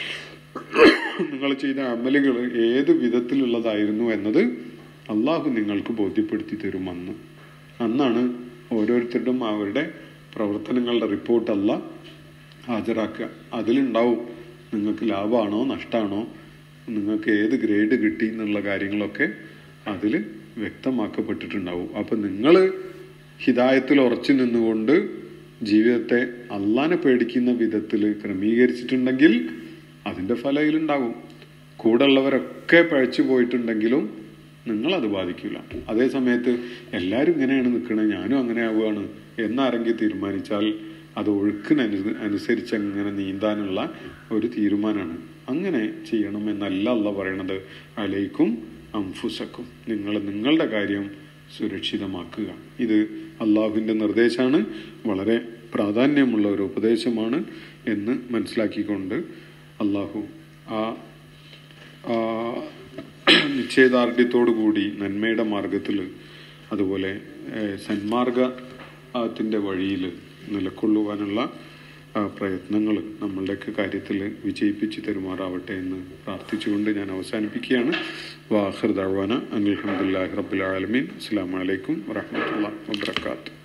നിങ്ങൾ ചെയ്ത അമലുകൾ ഏത് വിധത്തിലുള്ളതായിരുന്നു എന്നത് അള്ളാഹു നിങ്ങൾക്ക് ബോധ്യപ്പെടുത്തി തരും. അന്നാണ് ഓരോരുത്തരുടെയും അവരുടെ പ്രവർത്തനങ്ങളുടെ റിപ്പോർട്ട് അല്ലാഹ് ഹാജരാക്കുക. അതിലുണ്ടാവും നിങ്ങൾക്ക് ലാഭമാണോ നഷ്ടമാണോ, നിങ്ങൾക്ക് ഏത് ഗ്രേഡ് കിട്ടി എന്നുള്ള കാര്യങ്ങളൊക്കെ അതിൽ വ്യക്തമാക്കപ്പെട്ടിട്ടുണ്ടാവും. അപ്പൊ നിങ്ങൾ ഹിദായത്തിൽ ഉറച്ചു നിന്നുകൊണ്ട് ജീവിതത്തെ അള്ളാനെ പേടിക്കുന്ന വിധത്തിൽ ക്രമീകരിച്ചിട്ടുണ്ടെങ്കിൽ അതിന്റെ ഫലം ഇതിലുണ്ടാകും. കൂടെ ഉള്ളവരൊക്കെ പഴച്ചു പോയിട്ടുണ്ടെങ്കിലും നിങ്ങളത് ബാധിക്കില്ല. അതേ സമയത്ത് എല്ലാവരും ഇങ്ങനെയാണ് നിൽക്കണേ, ഞാനും അങ്ങനെ ആവുകയാണ് എന്നാരെങ്കിലും തീരുമാനിച്ചാൽ അത് ഒഴുക്കിനനുസരിച്ച് അങ്ങനെ നീന്താനുള്ള ഒരു തീരുമാനമാണ്. അങ്ങനെ ചെയ്യണമെന്നല്ല അല്ലാഹ് പറയണത്. അലൈക്കും അൻഫുസക്കും, നിങ്ങൾ നിങ്ങളുടെ കാര്യം സുരക്ഷിതമാക്കുക. ഇത് അള്ളാഹുവിന്റെ നിർദ്ദേശമാണ്, വളരെ പ്രാധാന്യമുള്ള ഒരു ഉപദേശമാണ് എന്ന് മനസ്സിലാക്കിക്കൊണ്ട് അള്ളാഹു ആ നിശ്ചയദാർഢ്യത്തോടു കൂടി നന്മയുടെ മാർഗത്തിൽ, അതുപോലെ സന്മാർഗത്തിന്റെ വഴിയിൽ നിലകൊള്ളുവാനുള്ള പ്രയത്നങ്ങൾ നമ്മളുടെയൊക്കെ കാര്യത്തിൽ വിജയിപ്പിച്ചു തരുമാറാവട്ടെ എന്ന് പ്രാർത്ഥിച്ചുകൊണ്ട് ഞാൻ അവസാനിപ്പിക്കുകയാണ്. വാഖിർ ദഅ്വാന അനിൽ ഹംദുലില്ലാഹി റബ്ബിൽ ആലമീൻ. അസ്സലാമു അലൈക്കും വറഹ്മത്തുള്ളാഹി വബറകാതുഹു.